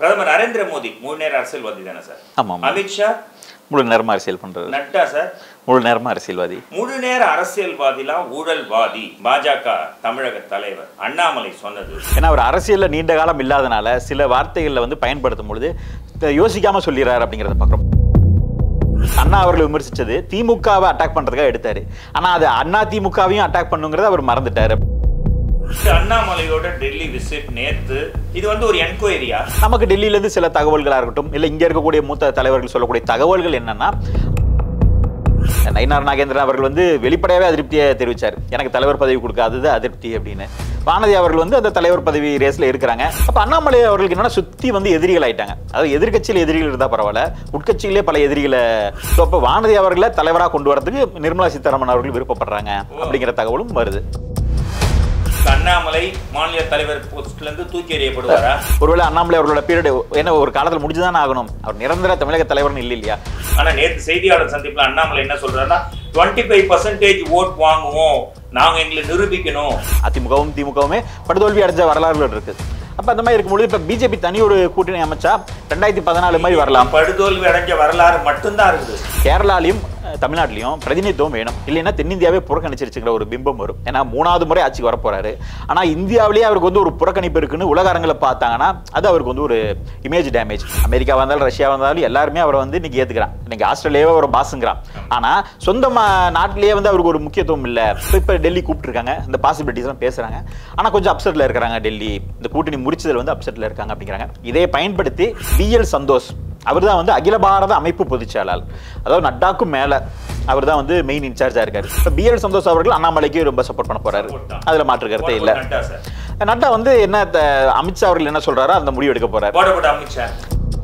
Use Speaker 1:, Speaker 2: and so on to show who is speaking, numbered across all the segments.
Speaker 1: பிரதமர் நரேந்திர மோடி முழு நேர அரசியல்வாதி தானே சார்?
Speaker 2: ஆமாம்.
Speaker 1: அமித்ஷா
Speaker 2: முழு நேரமா அரசியல் பண்றது.
Speaker 1: நட்டா சார்
Speaker 2: முழு நேரமா அரசியல்வாதி.
Speaker 1: முழு நேர அரசியல்வாதிலாம் ஊழல்வாதி பாஜக தமிழக தலைவர் அண்ணாமலை சொன்னது.
Speaker 2: ஏன்னா அவர் அரசியல்ல நீண்ட காலம் இல்லாதனால சில வார்த்தைகளை வந்து பயன்படுத்தும் பொழுது யோசிக்காம சொல்லிடுறாரு அப்படிங்கிறத பார்க்குறோம். அண்ணா அவர்கள் விமர்சிச்சது திமுகவை அட்டாக் பண்றதுக்காக எடுத்தாரு. ஆனா அது அண்ணா திமுகவையும் அட்டாக் பண்ணுங்கிறத அவர் மறந்துட்டாரு.
Speaker 1: அண்ணாமலையோட டெல்லி விசிட் நேத்து இது வந்து ஒரு என்கொயரியா?
Speaker 2: நமக்கு டெல்லியில இருந்து சில தகவல்களா இருக்கட்டும், இல்ல இங்க இருக்கக்கூடிய மூத்த தலைவர்கள் சொல்லக்கூடிய தகவல்கள் என்னன்னா, நயினார் நாகேந்திரன் அவர்கள் வந்து வெளிப்படையாவே அதிருப்தியை தெரிவிச்சார். எனக்கு தலைவர் பதவி கொடுக்காதது அதிருப்தி அப்படின்னு. வானதி அவர்கள் வந்து அந்த தலைவர் பதவி ரேஸ்ல இருக்கிறாங்க. அப்ப அண்ணாமலை அவர்களுக்கு என்னன்னா சுத்தி வந்து எதிரிகள் ஆயிட்டாங்க. அதாவது எதிர்கட்சியில் எதிரிகள் இருந்தா பரவாயில்ல, உட்கட்சியிலே பல எதிரிகளை. அப்ப வானதி அவர்களை தலைவராக கொண்டு வரதுக்கு நிர்மலா சீதாராமன் அவர்கள் விருப்பப்படுறாங்க அப்படிங்கிற தகவலும் வருது.
Speaker 1: அண்ணாமலை மாநில தலைவர் போஸ்ட்ல இருந்து தூக்கி எறியப்படுவாரா?
Speaker 2: ஒருவேளை அண்ணாமலை அவர்களோட பீரியட் என்ன ஒரு காலத்தில் முடிஞ்சுதான் ஆகணும். அவர் நிரந்தர தமிழக தலைவர்னு இல்லையா?
Speaker 1: ஆனா நேற்று செய்தியாளர் சந்திப்புல அண்ணாமலை என்ன சொல்றாருன்னா 25% ஓட் வாங்குவோம், நாங்க எங்களை நிரூபிக்கணும்.
Speaker 2: அதிமுகவும் திமுகவுமே படுதோல்வி அடைஞ்ச வரலாறுகள் இருக்கு. அப்ப அந்த மாதிரி இருக்கும்போது இப்ப பிஜேபி தனி ஒரு கூட்டணி அமைச்சா 2014 மாதிரி வரலாம்.
Speaker 1: படுதோல்வி அடைஞ்ச வரலாறு மட்டும்தான் இருக்குது.
Speaker 2: கேரளாலையும் தமிழ்நாட்டிலையும் பிரதிநிதித்துவம் வேணும், இல்லைன்னா தென்னிந்தியாவே புறக்கணிச்சிருச்சுங்கிற ஒரு பிம்பம் வரும். ஏன்னா 3வது முறை ஆட்சிக்கு வரப்போறாரு. ஆனா இந்தியாவிலேயே அவருக்கு வந்து ஒரு புறக்கணிப்பு இருக்குன்னு உலக அரங்கில் பார்த்தாங்கன்னா அது அவருக்கு வந்து ஒரு இமேஜ் டேமேஜ். அமெரிக்கா வந்தாலும் ரஷ்யா வந்தாலும் எல்லாருமே அவரை வந்து இன்னைக்கு ஏத்துக்கிறான். இன்னைக்கு ஆஸ்திரேலியாவே ஒரு பாசுங்கிறான். ஆனா சொந்த நாட்டிலேயே வந்து அவருக்கு ஒரு முக்கியத்துவம் இல்லை. இப்ப டெல்லி கூப்பிட்டுருக்காங்க, இந்த பாசிபிலிட்டிஸ் எல்லாம் பேசுறாங்க. ஆனா கொஞ்சம் அப்செட்ல இருக்கிறாங்க. டெல்லி இந்த கூட்டணி முடிச்சதில் வந்து அப்செட்ல இருக்காங்க அப்படிங்கிறாங்க. இதை பயன்படுத்தி பிஎல் சந்தோஷ் அவர் தான் வந்து அகில பாரத அமைப்பு பொதுச்செயலாளர், அதாவது நட்டாக்கும் மேல அவர் தான் வந்து மெயின் இன்சார்ஜா இருக்காரு. இப்ப பிஎல் சந்தோஷ் அவர்கள் அண்ணாமலைக்கு ரொம்ப சப்போர்ட் பண்ண போறாரு. அதுல மாற்று கருத்தே இல்ல. நட்டா வந்து என்ன அமித்ஷா அவர்கள் என்ன சொல்றாரோ அந்த முடிவு எடுக்க போறாரு.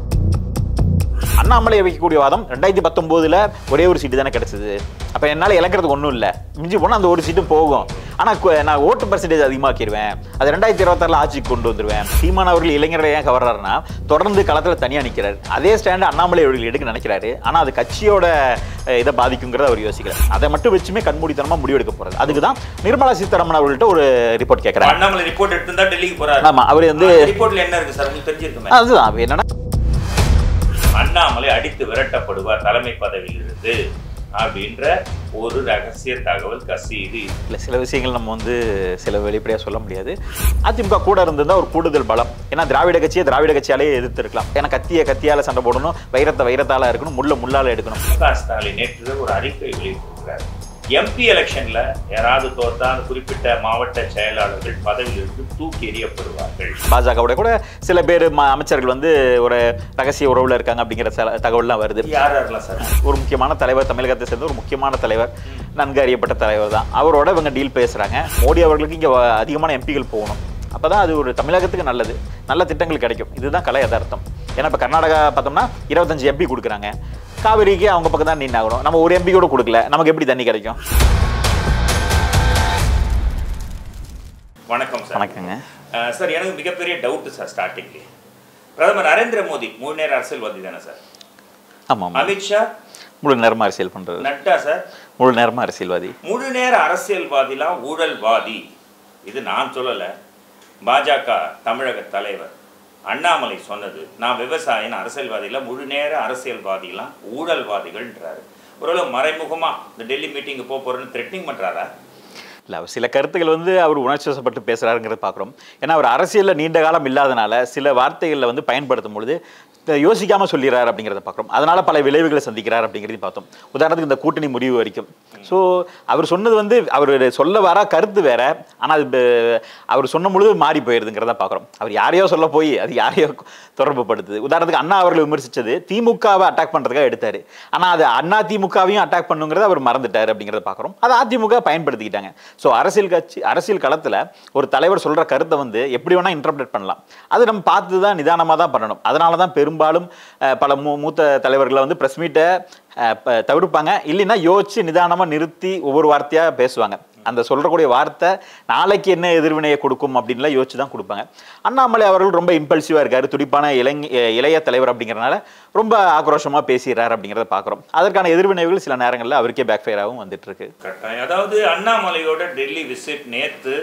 Speaker 2: அண்ணாமலை வைக்கக்கூடிய வாதம் 2019 ஒரே ஒரு சீட்டு தானே கிடைச்சது. அப்ப என்னால இழக்கிறது ஒன்றும் இல்லை, மிஞ்சி போனால் அந்த ஒரு சீட்டும் போகும். ஆனா நான் ஓட்டு பர்சன்டேஜ் அதிகமாக்கிடுவேன், அது 2026 ஆட்சிக்கு கொண்டு வந்துருவேன். சீமான் அவர்கள் இளைஞரை ஏன் கவர்றாருன்னா தொடர்ந்து களத்தில் தனியாக நிற்கிறாரு. அதே ஸ்டாண்டு அண்ணாமலை அவர்கள் எடுக்க நினைக்கிறாரு. ஆனால் அது கட்சியோட இதை பாதிக்குங்கிறத அவர் யோசிக்கிறார். அதை மட்டும் வச்சுமே கண்மூடித்தனமா முடிவெடுக்க போறாரு. அதுக்கு தான் நிர்மலா சீதாராமன் அவர்கள்ட்ட ஒரு ரிப்போர்ட் கேட்கிறார்.
Speaker 1: அண்ணாமலை ரிப்போர்ட் எடுத்து தான் டெல்லிக்கு போறாரு.
Speaker 2: ஆமா, அவர் வந்து
Speaker 1: ரிப்போர்ட்ல என்ன இருக்கு சார் உங்களுக்கு தெரிஞ்சிருக்குமே.
Speaker 2: அதுதான் என்னன்னா
Speaker 1: அண்ணாமலை அடித்து விரட்டப்படுவார் தலைமை பதவியில் இருந்து அப்படின்ற ஒரு ரகசிய தகவல் கசியுது. இல்லை,
Speaker 2: சில விஷயங்கள் நம்ம வந்து சில வெளிப்படையாக சொல்ல முடியாது. அதிமுக கூட இருந்திருந்தா ஒரு கூடுதல் பலம். ஏன்னா திராவிட கட்சியாலே எதிர்த்து இருக்கலாம். ஏன்னா கத்தியால சண்டை போடணும், வைரத்தால இருக்கணும், முள்ளால எடுக்கணும்.
Speaker 1: ஸ்டாலின் நேற்று ஒரு அறிக்கை வெளியிட்டிருக்கிறார். எம்பி எலெக்ஷன்ல யாராவது தோற்றா அந்த குறிப்பிட்ட மாவட்ட செயலாளர்கள் பதவியிலிருந்து தூக்கி எறியப்படுவார்கள்.
Speaker 2: பாஜகவோட கூட சில பேர் அமைச்சர்கள் வந்து ஒரு ரகசிய உறவுல இருக்காங்க அப்படிங்கிற தகவல்லாம் வருது.
Speaker 1: யாரெல்லாம் சார்?
Speaker 2: ஒரு முக்கியமான தலைவர், தமிழகத்தை சேர்ந்த ஒரு முக்கியமான தலைவர், நன்கு அறியப்பட்ட தலைவர் தான். அவரோட இவங்க டீல் பேசுறாங்க. மோடி அவர்களுக்கு இங்க அதிகமான எம்பிகள் போகணும். அப்பதான் அது ஒரு தமிழகத்துக்கு நல்லது, நல்ல திட்டங்கள் கிடைக்கும். இதுதான் கலை யதார்த்தம். ஏன்னா இப்ப கர்நாடகா பார்த்தோம்னா 25 எம்பி கொடுக்குறாங்க. காவிரிக்கு அவங்க பக்கம் தான் நின்னாகணும். நம்ம ஒரு எம்பி கூட கொடுக்கல, நமக்கு எப்படி தண்ணி கிடைக்கும்?
Speaker 1: வணக்கம் சார்.
Speaker 2: வணக்கங்க
Speaker 1: சார். எனக்கு மிகப்பெரிய டவுட் சார். ஸ்டார்டிங்ல பிரதமர் நரேந்திர மோடி முழு நேர அரசியல்வாதி தானே சார்?
Speaker 2: ஆமாம்.
Speaker 1: அமித்ஷா
Speaker 2: முழு நேரமா அரசியல் பண்றது.
Speaker 1: நட்டா சார்
Speaker 2: முழு நேரமா அரசியல்வாதி.
Speaker 1: முழு நேர அரசியல்வாதிலாம் ஊழல்வாதி. இது நான் சொல்லல, பாஜக தமிழக தலைவர் அண்ணாமலை சொன்னது. நான் விவசாயின் அரசியல்வாதிகள முழு நேர அரசியல்வாதிகளாம் ஊழல்வாதிகள்ன்றாரு. ஒருவேளை மறைமுகமா இந்த டெல்லி மீட்டிங்கு போறேன்னு த்ரெட்னிங் பண்றாரா?
Speaker 2: இல்லை, அவர் சில கருத்துக்கள் வந்து அவர் உணர்ச்சி வசப்பட்டு பேசுறாருங்கிறத பார்க்குறோம். ஏன்னா அவர் அரசியலில் நீண்ட காலம் இல்லாதனால சில வார்த்தைகளில் வந்து பயன்படுத்தும் பொழுது யோசிக்காம சொல்லிடுறாரு அப்படிங்கிறத பார்க்குறோம். அதனால பல விளைவுகளை சந்திக்கிறார் அப்படிங்கிறதையும் பார்த்தோம். உதாரணத்துக்கு இந்த கூட்டணி முடிவு வரைக்கும். ஸோ அவர் சொன்னது வந்து அவர் சொல்ல வர கருத்து வேற, ஆனால் அது அவர் சொன்ன பொழுது மாறி போயிருதுங்கிறத பார்க்குறோம். அவர் யாரையோ சொல்ல போய் அது யாரையோ தொடர்பு படுத்துது. உதாரணத்துக்கு அண்ணா அவர்கள் விமர்சிச்சது திமுகவை அட்டாக் பண்ணுறதுக்காக எடுத்தாரு. ஆனால் அது அண்ணா திமுகவையும் அட்டாக் பண்ணுங்கிறத அவர் மறந்துட்டார் அப்படிங்கிறத பார்க்குறோம். அதை அதிமுக பயன்படுத்திக்கிட்டாங்க. ஸோ அரசியல் களத்தில் ஒரு தலைவர் சொல்கிற கருத்தை வந்து எப்படி வேணால் இன்டர்பிரேட் பண்ணலாம். அது நம்ம பார்த்து தான் நிதானமாக தான் பண்ணணும். அதனால தான் பெரும்பாலும் பல மூத்த தலைவர்களை வந்து பிரஸ் மீட்டை தவிர்ப்பாங்க. இல்லைன்னா யோசிச்சு நிதானமாக நிறுத்தி ஒவ்வொரு வார்த்தையாக பேசுவாங்க. அந்த சொல்றக்கூடிய வார்த்தை நாளைக்கு என்ன எதிர்வினையை கொடுக்கும் அப்படின்லாம் யோசிச்சு தான் கொடுப்பாங்க. அண்ணாமலை அவர்கள் ரொம்ப இம்பல்சிவாக இருக்காரு, துடிப்பான இளைய தலைவர் அப்படிங்கிறனால ரொம்ப ஆக்ரோஷமாக பேசுகிறார் அப்படிங்கிறத பார்க்குறோம். அதற்கான எதிர்வினைகள் சில நேரங்களில் அவருக்கே பேக் ஃபயராகவும் வந்துட்டு இருக்கு.
Speaker 1: அதாவது அண்ணாமலையோட டெல்லி விசிட் நேற்று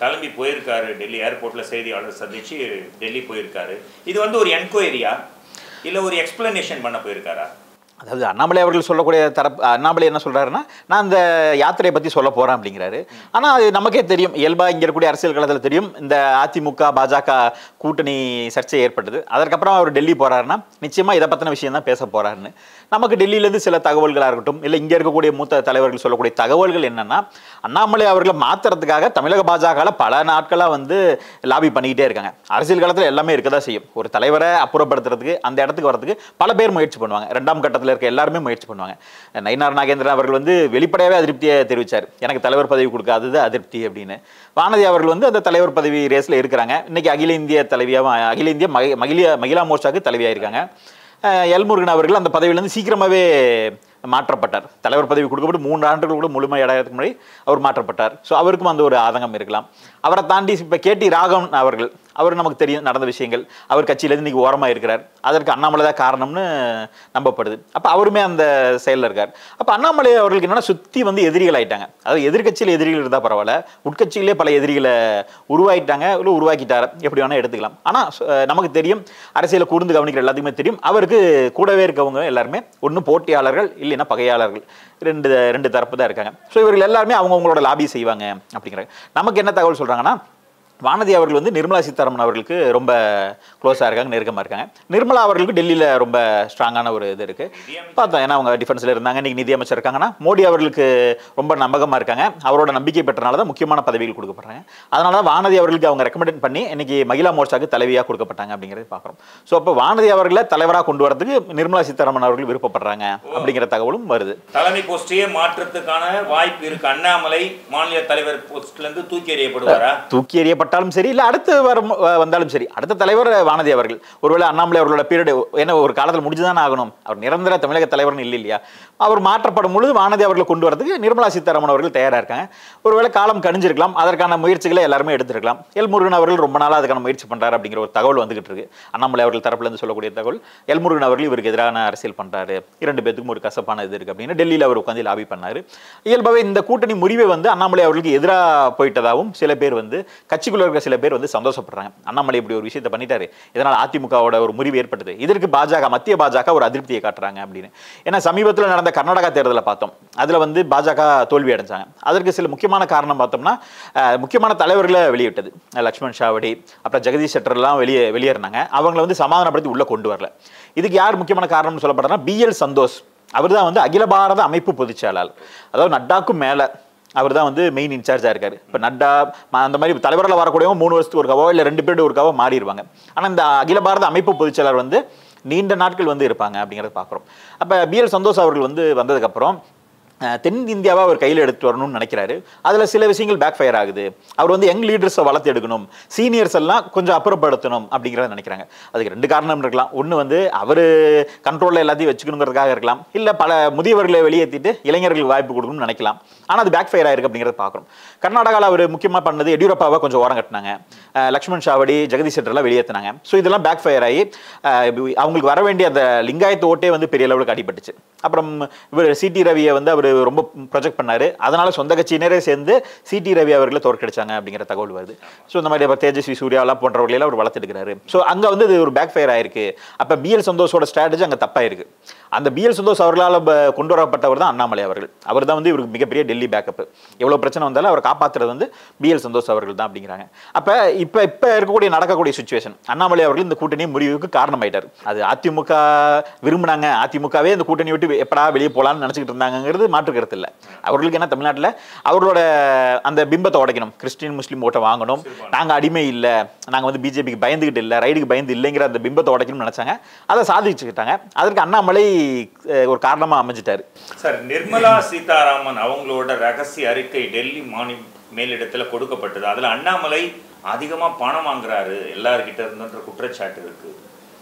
Speaker 1: கிளம்பி போயிருக்காரு டெல்லி ஏர்போர்ட்டில் செய்தியாளர் சந்திச்சு டெல்லி போயிருக்காரு. இது வந்து ஒரு என்கொயரியா இல்லை ஒரு எக்ஸ்பிளனேஷன் பண்ண போயிருக்காரா?
Speaker 2: அதாவது அண்ணாமலை அவர்கள் சொல்லக்கூடிய அண்ணாமலை என்ன சொல்றாருன்னா, நான் இந்த யாத்திரையை பற்றி சொல்ல போறேன் அப்படிங்கிறாரு. ஆனால் அது நமக்கே தெரியும், இயல்பாக இங்கே இருக்கக்கூடிய அரசியல் களத்தில் தெரியும், இந்த அதிமுக பாஜக கூட்டணி சர்ச்சை ஏற்பட்டது. அதற்கப்புறம் அவர் டெல்லி போறாருன்னா நிச்சயமா இதை பற்றின விஷயம் தான் பேச போறாருன்னு நமக்கு டெல்லியிலேருந்து சில தகவல்களாக இருக்கட்டும், இல்லை இங்கே இருக்கக்கூடிய மூத்த தலைவர்கள் சொல்லக்கூடிய தகவல்கள் என்னன்னா, அண்ணாமலை அவர்களை மாற்றுறதுக்காக தமிழக பாஜகவில் பல நாட்களாக வந்து லாபி பண்ணிக்கிட்டே இருக்காங்க. அரசியல் காலத்தில் எல்லாமே இருக்க தான் செய்யும். ஒரு தலைவரை அப்புறப்படுத்துறதுக்கு, அந்த இடத்துக்கு வரதுக்கு பல பேர் முயற்சி பண்ணுவாங்க. ரெண்டாம் கட்டத்தில் இருக்க எல்லாருமே முயற்சி பண்ணுவாங்க. நயினார் நாகேந்திரன் அவர்கள் வந்து வெளிப்படையாகவே அதிருப்தியை தெரிவித்தார், எனக்கு தலைவர் பதவி கொடுக்காதது அதிருப்தி அப்படின்னு. வானதி அவர்கள் வந்து அந்த தலைவர் பதவி ரேஸில் இருக்கிறாங்க. இன்னைக்கு அகில இந்திய தலைவியாக, அகில இந்திய மகிழா மோர்ச்சாவுக்கு தலைவியாக இருக்காங்க. எல்முருகன் அவர்கள் அந்த பதவியிலேருந்து சீக்கிரமாகவே மாற்றப்பட்டார். தலைவர் பதவி கொடுக்கப்பட்டு 3 ஆண்டுகள் கூட முழுமையடைறதுக்கு முன்னாடி அவர் மாற்றப்பட்டார். ஸோ அவருக்கும் அந்த ஒரு ஆதங்கம் இருக்கலாம். அவரை தாண்டி இப்போ கேடி ராகவன் அவர்கள், அவர் நமக்கு தெரியும் நடந்த விஷயங்கள், அவர் கட்சியிலேருந்து இன்றைக்கி ஓரமாக இருக்கிறார். அதற்கு அண்ணாமலை தான் காரணம்னு நம்பப்படுது. அப்போ அவருமே அந்த செயலில் இருக்கார். அப்போ அண்ணாமலை அவர்களுக்கு என்னென்னா சுற்றி வந்து எதிரிகள் ஆகிட்டாங்க. அதாவது எதிர்கட்சியில் எதிரிகள் இருந்தால் பரவாயில்ல, உட்கட்சியிலே பல எதிரிகளை உருவாக்கிட்டாங்க, இல்லை உருவாக்கிட்டார், எப்படி வேணால் எடுத்துக்கலாம். ஆனால் நமக்கு தெரியும், அரசியலை கூர்ந்து கவனிக்கிற எல்லாத்துக்குமே தெரியும், அவருக்கு கூடவே இருக்கவங்க எல்லாருமே ஒன்று போட்டியாளர்கள், இல்லைன்னா பகையாளர்கள், ரெண்டு தரப்பு தான் இருக்காங்க. ஸோ இவர்கள் எல்லாருமே அவங்களோட லாபி செய்வாங்க அப்படிங்கிறாங்க. நமக்கு என்ன தகவல் சொல்கிறாங்கன்னா, வானதி அவர்கள் வந்து நிர்மலா சீதாராமன் அவர்களுக்கு ரொம்ப க்ளோஸாக இருக்காங்க, நெருக்கமாக இருக்காங்க. நிர்மலா அவர்களுக்கு டெல்லியில் ரொம்ப ஸ்ட்ராங்கான ஒரு இது இருக்குது பார்த்தோம். ஏன்னா அவங்க டிஃபென்ஸில் இருந்தாங்க, இன்றைக்கி நிதியமைச்சர் இருக்காங்கன்னா மோடி அவர்களுக்கு ரொம்ப நம்பகமாக இருக்காங்க. அவரோட நம்பிக்கை பெற்றனால தான் முக்கியமான பதவிகள் கொடுக்கப்படுறாங்க. அதனால தான் வானதி அவர்களுக்கு அவங்க ரெக்கமெண்ட் பண்ணி இன்றைக்கி மகிழா மோர்ச்சாவுக்கு தலைவியாக கொடுக்கப்பட்டாங்க அப்படிங்கிறது பார்க்குறோம். ஸோ அப்போ வானதி அவர்களை தலைவராக கொண்டு வரதுக்கு நிர்மலா சீதாராமன் அவர்கள் விருப்பப்படுறாங்க அப்படிங்கிற தகவலும் வருது.
Speaker 1: தலைமை போஸ்டையே மாற்றத்துக்கான வாய்ப்பு இருக்கு. அண்ணாமலை மாநில தலைவர் போஸ்ட்லேருந்து தூக்கி எறியப்படுவாரா?
Speaker 2: தூக்கி எறியப்பட்ட சரி, இல்ல அடுத்து வந்தாலும் சரி, அடுத்த தலைவர் வானதி அவர்கள். ஒருவேளை அண்ணாமலை அவர்களோட பீரியட் என்ன ஒரு காலத்தில் முடிஞ்சுதான் ஆகணும், அவர் நிரந்தர தமிழக தலைவர்னு இல்லை இல்லையா, அவர் மாற்றப்படும் பொழுது வானதி அவர்களை கொண்டு வரதுக்கு நிர்மலா சீதாராமன் அவர்கள் தயாராக இருக்காங்க. ஒருவேளை காலம் கணிஞ்சிருக்கலாம், அதற்கான முயற்சிகளை எல்லாருமே எடுத்திருக்கலாம். எல்முருகன் அவர்கள் ரொம்ப நாளாக அதுக்கான முயற்சி பண்றாரு அப்படிங்கிற ஒரு தகவல் வந்துகிட்டு இருக்கு. அண்ணாமலை அவர்கள் தரப்புல இருந்து சொல்லக்கூடிய தகவல், எல்முருகன் அவர்கள் இவருக்கு எதிரான அரசியல் பண்றாரு, 2 பேத்துக்கும் ஒரு கசப்பான இது இருக்கு அப்படின்னு டெல்லியில் அவர் உட்காந்து லாபி பண்ணாரு. இயல்பாகவே இந்த கூட்டணி முறிவை வந்து அண்ணாமலை அவர்களுக்கு எதிராக போயிட்டதாகவும் சில பேர் வந்து கட்சிக்குள்ள சில பேர் வந்து சந்தோஷப்படுறாங்க. அண்ணாமலை இப்படி ஒரு விஷயத்தை பண்ணிட்டாரு, இதனால் அதிமுகவோட ஒரு முறிவு ஏற்பட்டது, இதற்கு பாஜக, மத்திய பாஜக ஒரு அதிருப்தியை காட்டுறாங்க அப்படின்னு. ஏன்னா சமீபத்தில் நடந்த கர்நாடகா தேர்தலை பார்த்தோம், அதுல வந்து பாஜக தோல்வி அடைஞ்சாங்க. அதற்கு சில முக்கியமான காரணம் பார்த்தோம்னா, முக்கியமான தலைவர்களை வெளியிட்டது. லக்ஷ்மண் சாவடி, அப்புறம் ஜெகதீஷ் ஷெட்டர்லாம் வெளியேறினாங்க. அவங்களை வந்து சமாதானப்படுத்தி உள்ள கொண்டு வரல. இதுக்கு யார் முக்கியமான காரணம்னு சொல்லப்படுறா, BL சந்தோஷ். அவர் தான் வந்து அகில பாரத அமைப்பு பொதுச் செயலாளர், அதாவது நட்டாக்கும் மேல அவர் தான் வந்து மெயின் இன்சார்ஜாக இருக்காரு. இப்போ நட்டா அந்த மாதிரி தலைவரில் வரக்கூடியவங்க 3 வருஷத்துக்கு ஒருக்காவோ இல்லை 2 பீரியட் ஒருக்காவோ மாறிடுவாங்க. ஆனால் இந்த அகில பாரத அமைப்பு பொதுச்செயலாளர் வந்து நீண்ட நாட்கள் வந்து இருப்பாங்க அப்படிங்கிறத பார்க்குறோம். அப்போ BL சந்தோஷ் அவர்கள் வந்து வந்ததுக்கப்புறம் தென் இந்தியாவை அவர் கையில் எடுத்து வரணும்னு நினைக்கிறாரு. அதில் சில விஷயங்கள் பேக் ஃபயர் ஆகுது. அவர் வந்து யங் லீடர்ஸை வளர்த்து எடுக்கணும், சீனியர்ஸ் எல்லாம் கொஞ்சம் அப்புறப்படுத்தணும் அப்படிங்கிறத நினைக்கிறாங்க. அதுக்கு 2 காரணம் இருக்கலாம். ஒன்று வந்து அவர் கண்ட்ரோலில் எல்லாத்தையும் வச்சுக்கணுங்கிறதுக்காக இருக்கலாம், இல்லை பல முதியவர்களை வெளியேற்றிட்டு இளைஞர்களுக்கு வாய்ப்பு கொடுக்கணும்னு நினைக்கலாம். ஆனால் அது பேக் ஃபயர் ஆயிருக்கு அப்படிங்கிறத பார்க்குறோம். கர்நாடகாவில் அவர் முக்கியமாக பண்ணது, எடியூரப்பாவை கொஞ்சம் ஓரம் கட்டினாங்க, லக்ஷ்மண் சாவடி, ஜெகதீஷ் ஷெட்டர்லாம் வெளியேற்றினாங்க. ஸோ இதெல்லாம் பேக் ஃபயர் ஆகி அவங்களுக்கு வர வேண்டிய அந்த லிங்காயத்து ஓட்டே வந்து பெரிய அளவுக்கு அடிபட்டுச்சு. அப்புறம் இவர் CT ரவியை வந்து அவர் ரொம்ப ப்ரொஜெக்ட் பண்ணாரு. அதனால சொந்த கட்சியினரே சேர்ந்து CT ரவி அவர்களை தோற்கடிச்சாங்க அப்படிங்கிற தகவல் வருது. ஸோ இந்த மாதிரி தேஜஸ்வி சூர்யாலாம் போன்றவர்களெல்லாம் அவர் வளர்த்துடுக்கிறாரு. ஸோ அங்கே வந்து இது ஒரு பேக் ஃபயர் ஆயிருக்கு. அப்போ BL சந்தோஷோட ஸ்ட்ராட்டஜி அங்கே தப்பாயிருக்கு. அந்த BL சந்தோஷ் அவர்களால் கொண்டு வரப்பட்டவர் தான் அண்ணாமலை அவர்கள். அவர் தான் வந்து இவருக்கு மிகப்பெரிய டெல்லி பேக்கப். எவ்வளோ பிரச்சனை வந்தாலும் அவர் காப்பாற்றுறது வந்து BL சந்தோஷ் அவர்கள் தான் அப்படிங்கிறாங்க. அப்போ இப்போ இருக்கக்கூடிய நடக்கக்கூடிய சுச்சுவேஷன், அண்ணாமலை அவர்கள் இந்த கூட்டணி முறிவுக்கு காரணமாயிட்டார். அது அதிமுக விரும்பினாங்க, அதிமுகவே இந்த கூட்டணி விட்டு எப்படா வெளியே போகலான்னு நினச்சிக்கிட்டு இருந்தாங்கிறது மாற்று கருத்து இல்லை. அவர்களுக்கு என்ன, தமிழ்நாட்டில் அவர்களோட அந்த பிம்பத்தை உடைக்கணும், கிறிஸ்டின் முஸ்லீம் ஓட்டை வாங்கணும், நாங்கள் அடிமை இல்லை, நாங்கள் வந்து பிஜேபிக்கு பயந்துக்கிட்டு இல்லை, ரைடுக்கு பயந்து இல்லைங்கிற அந்த பிம்பத்தை உடைக்கணும்னு நினச்சாங்க. அதை சாதிச்சுக்கிட்டாங்க. அதற்கு அண்ணாமலை ஒரு காரணமாக அமைஞ்சிட்டாரு.
Speaker 1: சார், நிர்மலா சீதாராமன் அவங்களோட ரகசிய அறிக்கை டெல்லி மேலிடத்தில் கொடுக்கப்பட்டது. அதில் அண்ணாமலை அதிகமாக பணம் வாங்குறாரு எல்லார்கிட்ட இருந்துன்ற குற்றச்சாட்டு இருக்கு.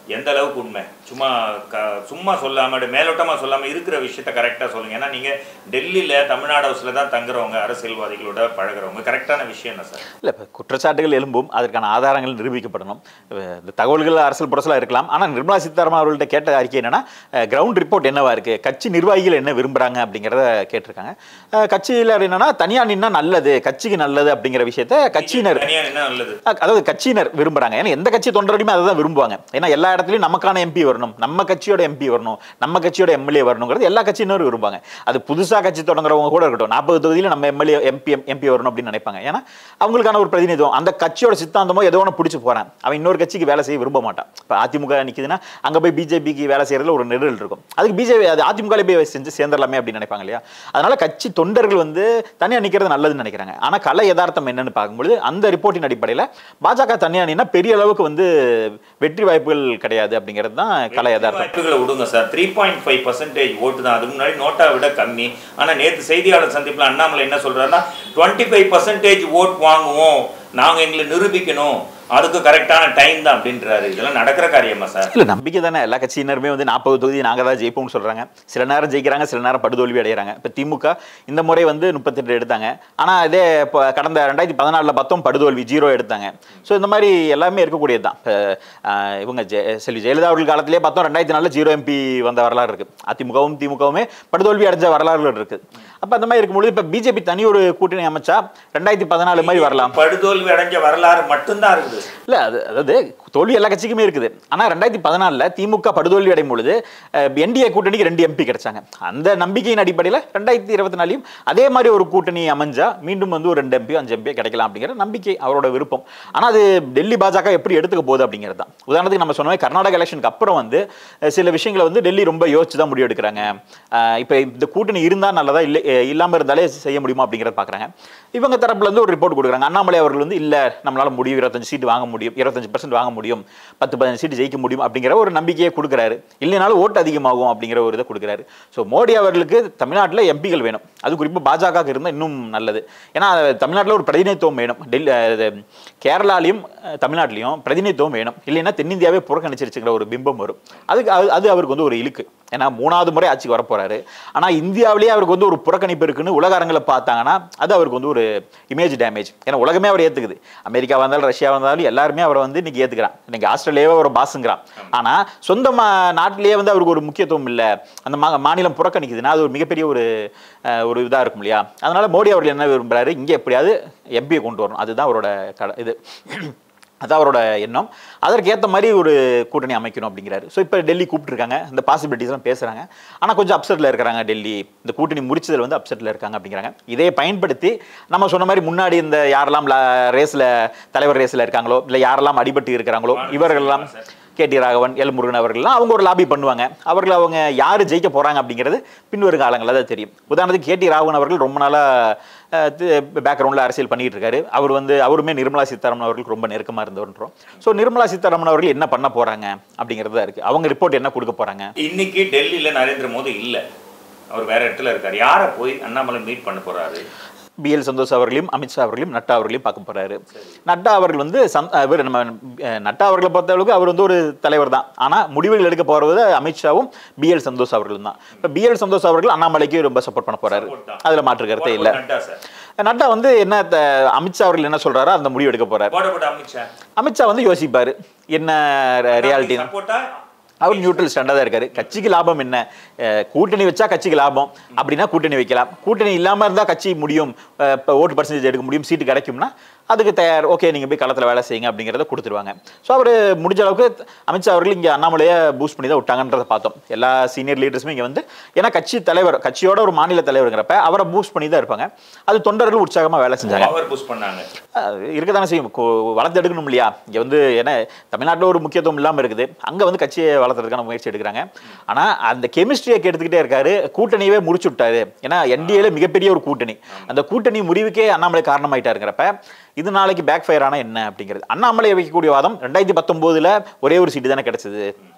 Speaker 1: எந்த அளவுக்கு உண்மை? சும்மா சொல்லாமல் மேலோட்டமாக சொல்லாமல் இருக்கிற விஷயத்த கரெக்டாக சொல்லுங்கள். ஏன்னா நீங்கள் டெல்லியில் தமிழ்நாடு ஹவுஸில் தான் தங்குறவங்க, அரசியல்வாதிகளோட பழகிறவங்க. கரெக்டான விஷயம் என்ன சார்?
Speaker 2: இல்லை, இப்போ குற்றச்சாட்டுகள் எழும்பும், அதற்கான ஆதாரங்கள் நிரூபிக்கப்படணும். இந்த தகவல்கள் அரசியல் புரசலாக இருக்கலாம். ஆனால் நிர்மலா சீதாராமன் அவர்கள்ட்ட கேட்ட அறிக்கை என்னன்னா, கிரவுண்ட் ரிப்போர்ட் என்னவா இருக்குது, கட்சி நிர்வாகிகள் என்ன விரும்புகிறாங்க அப்படிங்கிறத கேட்டிருக்காங்க. கட்சியில் என்னன்னா தனியாக நின்னா நல்லது, கட்சிக்கு நல்லது அப்படிங்கிற விஷயத்த கட்சியினர், அதாவது கட்சியினர் விரும்புகிறாங்க. ஏன்னா எந்த கட்சி தொண்டரையுமே அதை தான் விரும்புவாங்க. ஏன்னா எல்லா இடத்துலையும் நமக்கான எம்பி வரணும், நம்ம கட்சியோட எம்பி வரணும், நம்ம கட்சியோட எம்எல்ஏ வரணுங்கிறது எல்லா கட்சியினரும் விரும்புவாங்க. அது புதுசாக கட்சி தொடங்குறவங்க கூட இருக்கட்டும், 40 தொகுதியில் நம்ம எம்எல்ஏ எம்பி வரணும் அப்படின்னு நினைப்பாங்க. ஏன்னா அவங்களுக்கான ஒரு பிரதிநிதித்துவம், அந்த கட்சியோட சித்தாந்தமோ ஏதோ ஒன்று பிடிச்சி போகிறான், அவன் இன்னொரு கட்சிக்கு வேலை செய்ய விரும்ப மாட்டான். இப்போ அதிமுக நிற்குதுன்னா அங்கே போய் பிஜேபிக்கு வேலை செய்யறதுல ஒரு நெருடல் இருக்கும். அதுக்கு பிஜேபி அது அதிமுக போய் செஞ்சு சேர்ந்துடலாமே அப்படின்னு நினைப்பாங்க இல்லையா? அதனால கட்சி தொண்டர்கள் வந்து தனியாக நிற்கிறது நல்லதுன்னு நினைக்கிறாங்க. ஆனால் கலை யதார்த்தம் என்னன்னு பார்க்கும்போது அந்த ரிப்போர்ட்டின் அடிப்படையில் பாஜக தனியாக நின்னா பெரிய அளவுக்கு வந்து வெற்றி வாய்ப்புகள் கிடையாது அப்படிங்கிறது தான் கலை யதார்த்தம்.
Speaker 1: வாய்ப்புகளை விடுங்க சார், 3.5% ஓட்டு தான். அதுக்கு முன்னாடி நோட்டா விட கம்மி. ஆனால் நேற்று செய்தியாளர் சந்திப்பில் அண்ணாமலை என்ன சொல்றாருன்னா, 25% ஓட் வாங்குவோம், நாங்கள் எங்களை நிரூபிக்கணும், அதுக்கு கரெக்டான டைம் தான் அப்படின்றாரு. இதெல்லாம் நடக்கிற காரியமா சார்?
Speaker 2: இல்லை, நம்பிக்கை தானே. எல்லா கட்சியினருமே வந்து 40 தொகுதி நாங்கள் தான் ஜெயிப்போம்னு சொல்கிறாங்க. சில நேரம் ஜெயிக்கிறாங்க, சில நேரம் படுதோல்வி அடைகிறாங்க. இப்போ திமுக இந்த முறை வந்து 38 எடுத்தாங்க. ஆனால் இதே இப்போ கடந்த 2014 பார்த்தோம், படுதோல்வி 0 எடுத்தாங்க. ஸோ இந்த மாதிரி எல்லாமே இருக்கக்கூடியது தான். இப்போ இவங்க செல்வி ஜெயலலிதா அவர்கள் காலத்திலே பார்த்தோம் 2004 0 எம்பி வந்த வரலாறு இருக்குது. அதிமுகவும் திமுகவுமே படுதோல்வி அடைஞ்ச வரலாறுகள் இருக்குது. அப்போ அந்த மாதிரி இருக்கும்போது இப்போ பிஜேபி தனி ஒரு கூட்டணி அமைச்சா 2014 மாதிரி வரலாம்.
Speaker 1: படுதோல்வி அடைஞ்ச வரலாறு மட்டும்தான் இருக்குது.
Speaker 2: இல்லை, அதாவது தோல்வி எல்லா கட்சிக்குமே இருக்குது. ஆனால் 2014 திமுக படுதோல்வி அடையும் பொழுது என்டிஏ கூட்டணிக்கு 2 எம்பி கிடைச்சாங்க. அந்த நம்பிக்கையின் அடிப்படையில் 2024 அதே மாதிரி ஒரு கூட்டணி அமைஞ்சா மீண்டும் வந்து ஒரு 2 எம்பி 5 எம்பி கிடைக்கலாம் அப்படிங்கிற நம்பிக்கை, அவரோட விருப்பம். ஆனால் அது டெல்லி பாஜக எப்படி எடுத்துக்க போகுது அப்படிங்கிறது தான். உதாரணத்துக்கு நம்ம சொன்ன கர்நாடக எலெக்ஷனுக்கு அப்புறம் வந்து சில விஷயங்களை வந்து டெல்லி ரொம்ப யோசிச்சு தான் முடிவு எடுக்கிறாங்க. இப்போ இந்த கூட்டணி இருந்தால் நல்லதா, இல்லை இல்லாமல் இருந்தாலே செய்ய முடியுமா அப்படிங்கிறத பார்க்குறாங்க. இவங்க தரப்புல இருந்து ஒரு ரிப்போர்ட் கொடுக்குறாங்க. அண்ணாமலை அவர்கள் வந்து இல்லை, நம்மளால முடியும், 25 சீட் வாங்க முடியும், 25% வாங்க முடியும், 10-15 சீட் ஜெயிக்க முடியும் அப்படிங்கிற ஒரு நம்பிக்கையை கொடுக்குறாரு. இல்லைனாலும் ஓட்டு அதிகமாகும் அப்படிங்கிற ஒரு இதை கொடுக்குறாரு. ஸோ மோடி அவர்களுக்கு தமிழ்நாட்டில் எம்பிகள் வேணும். அது குறிப்பாக பாஜக இருந்தால் இன்னும் நல்லது. ஏன்னா தமிழ்நாட்டில் ஒரு பிரதிநிதித்துவம் வேணும். கேரளாலையும் தமிழ்நாட்டிலையும் பிரதிநிதித்துவம் வேணும். இல்லைன்னா தென்னிந்தியாவே புறக்கணிச்சிருச்சுங்கிற ஒரு பிம்பம் வரும். அது அவருக்கு வந்து ஒரு இழுக்கு. ஏன்னா 3வது முறை ஆட்சிக்கு வரப்போறாரு. ஆனால் இந்தியாவிலேயே அவருக்கு வந்து ஒரு புறக்கணிப்பு இருக்குன்னு உலக அரங்கில் பார்த்தாங்கன்னா அது அவருக்கு வந்து ஒரு இமேஜ் டேமேஜ். ஏன்னா உலகமே அவர் ஏற்றுக்குது. அமெரிக்கா வந்தாலும் ரஷ்யா வந்தாலும் எல்லாருமே அவரை வந்து இன்னைக்கு ஏற்றுக்கிறான். இன்னைக்கு ஆஸ்திரேலியாவே ஒரு பாஸுங்கிறான். ஆனால் சொந்த நாட்டிலேயே வந்து அவருக்கு ஒரு முக்கியத்துவம் இல்லை, அந்த மாநிலம் புறக்கணிக்குதுன்னா அது ஒரு மிகப்பெரிய ஒரு இதாக இருக்கும் இல்லையா? அதனால மோடி அவர்கள் என்ன விரும்புகிறாரு, இங்கே எப்படியாவது எம்பியை கொண்டு வரணும். அதுதான் அவரோட இது, அதான் அவரோட எண்ணம். அதற்கேற்ற மாதிரி ஒரு கூட்டணி அமைக்கணும் அப்படிங்கிறாரு. ஸோ இப்போ டெல்லி கூப்பிட்டுருக்காங்க, இந்த பாசிபிலிட்டிஸ்லாம் பேசுகிறாங்க. ஆனால் கொஞ்சம் அப்செட்டில் இருக்கிறாங்க. டெல்லி இந்த கூட்டணி முடிச்சதில் வந்து அப்செட்டில் இருக்காங்க அப்படிங்கிறாங்க. இதை பயன்படுத்தி நம்ம சொன்ன மாதிரி முன்னாடி இந்த யாரெல்லாம் தலைவர் ரேஸில் இருக்காங்களோ, இல்லை யாரெல்லாம் அடிபட்டு இருக்கிறாங்களோ, இவர்களெல்லாம் கேடி ராகவன், எல் முருகன் அவர்கள்லாம் அவங்க ஒரு லாபி பண்ணுவாங்க. அவங்க யார் ஜெயிக்க போகிறாங்க அப்படிங்கிறது பின்வரும் காலங்களில் தான் தெரியும். உதாரணத்துக்கு கேடி ராகவன் அவர்கள் ரொம்ப நாளாக பேக்ரவுண்டில் அரசியல் பண்ணிட்டு இருக்காரு. அவருமே நிர்மலா சீதாராமன் அவர்களுக்கு ரொம்ப நெருக்கமாக இருந்தவன்றோம். ஸோ நிர்மலா சீதாராமன் அவர்கள் என்ன பண்ண போகிறாங்க அப்படிங்கிறது தான் இருக்குது. அவங்க ரிப்போர்ட் என்ன கொடுக்க போகிறாங்க.
Speaker 1: இன்னைக்கு டெல்லியில் நரேந்திர மோடி இல்லை, அவர் வேற இடத்துல இருக்கார். யாரை போய் அண்ணாமலை மீட் பண்ண போறாரு?
Speaker 2: BL சந்தோஷ் அவர்களையும் அமித்ஷா அவர்களையும் நட்டா அவர்களையும் பார்க்க போறாரு. நட்டா அவர்கள் வந்து நம்ம நட்டா அவர்களை பொறுத்தளவுக்கு அவர் வந்து ஒரு தலைவர் தான். ஆனால் முடிவுகள் எடுக்க போறது அமித்ஷாவும் BL சந்தோஷ் அவர்களும் தான். இப்போ BL சந்தோஷ் அவர்கள் அண்ணாமலைக்கு ரொம்ப சப்போர்ட் பண்ண போறாரு. அதில் மாற்று கருத்தே இல்லை. நட்டா வந்து என்ன அமித்ஷா அவர்கள் என்ன சொல்றாரோ அந்த முடிவு எடுக்க போறாரு. அமித்ஷா வந்து யோசிப்பாரு என்ன ரியாலிட்டி. அவர் நியூட்ரல் ஸ்டாண்டாக தான் இருக்காரு. கட்சிக்கு லாபம் என்ன, கூட்டணி வச்சா கட்சிக்கு லாபம் அப்படின்னா கூட்டணி வைக்கலாம். கூட்டணி இல்லாமல் இருந்தால் கட்சி முடியும், இப்போ ஓட்டு பர்சன்டேஜ் எடுக்க முடியும், சீட்டு கிடைக்கும்னா அதுக்கு தயார், ஓகே நீங்கள் போய் களத்தில் வேலை செய்யுங்க அப்படிங்கிறத கொடுத்துருவாங்க. ஸோ அவர் முடிஞ்ச அளவுக்கு அமித்ஷா அவர்கள் இங்கே அண்ணாமலையை பூஸ்ட் பண்ணி தான் விட்டாங்கன்றதை பார்த்தோம். எல்லா சீனியர் லீடர்ஸுமே இங்கே வந்து, ஏன்னா கட்சி தலைவர், கட்சியோட ஒரு மாநில தலைவருங்கிறப்ப அவரை பூஸ்ட் பண்ணி தான் இருப்பாங்க. அது தொண்டர்கள் உற்சாகமாக வேலை செஞ்சாங்க.
Speaker 1: அவர் பூஸ்ட் பண்ணாங்க,
Speaker 2: இருக்க தானே செய்யும். வளர்த்து எடுக்கணும் இல்லையா? இங்கே வந்து ஏன்னா தமிழ்நாட்டில் ஒரு முக்கியத்துவம் இல்லாமல் இருக்குது, அங்கே வந்து கட்சியை வளர்த்துறதுக்கான முயற்சி எடுக்கிறாங்க. ஆனால் அந்த கெமிஸ்ட்ரியை எடுத்துக்கிட்டே இருக்காரு. கூட்டணியவே முடிச்சு விட்டாரு. ஏன்னா NDAல மிகப்பெரிய ஒரு கூட்டணி, அந்த கூட்டணி முறிவுக்கே அண்ணாமலை காரணமாயிட்டாருங்கிறப்ப இது நாளைக்கு பேக் ஃபயர் ஆனால் என்ன அப்படிங்கிறது. அண்ணாமலை வைக்கக்கூடிய வாதம் 2019 ஒரே ஒரு சீட்டு தானே கிடைச்சது.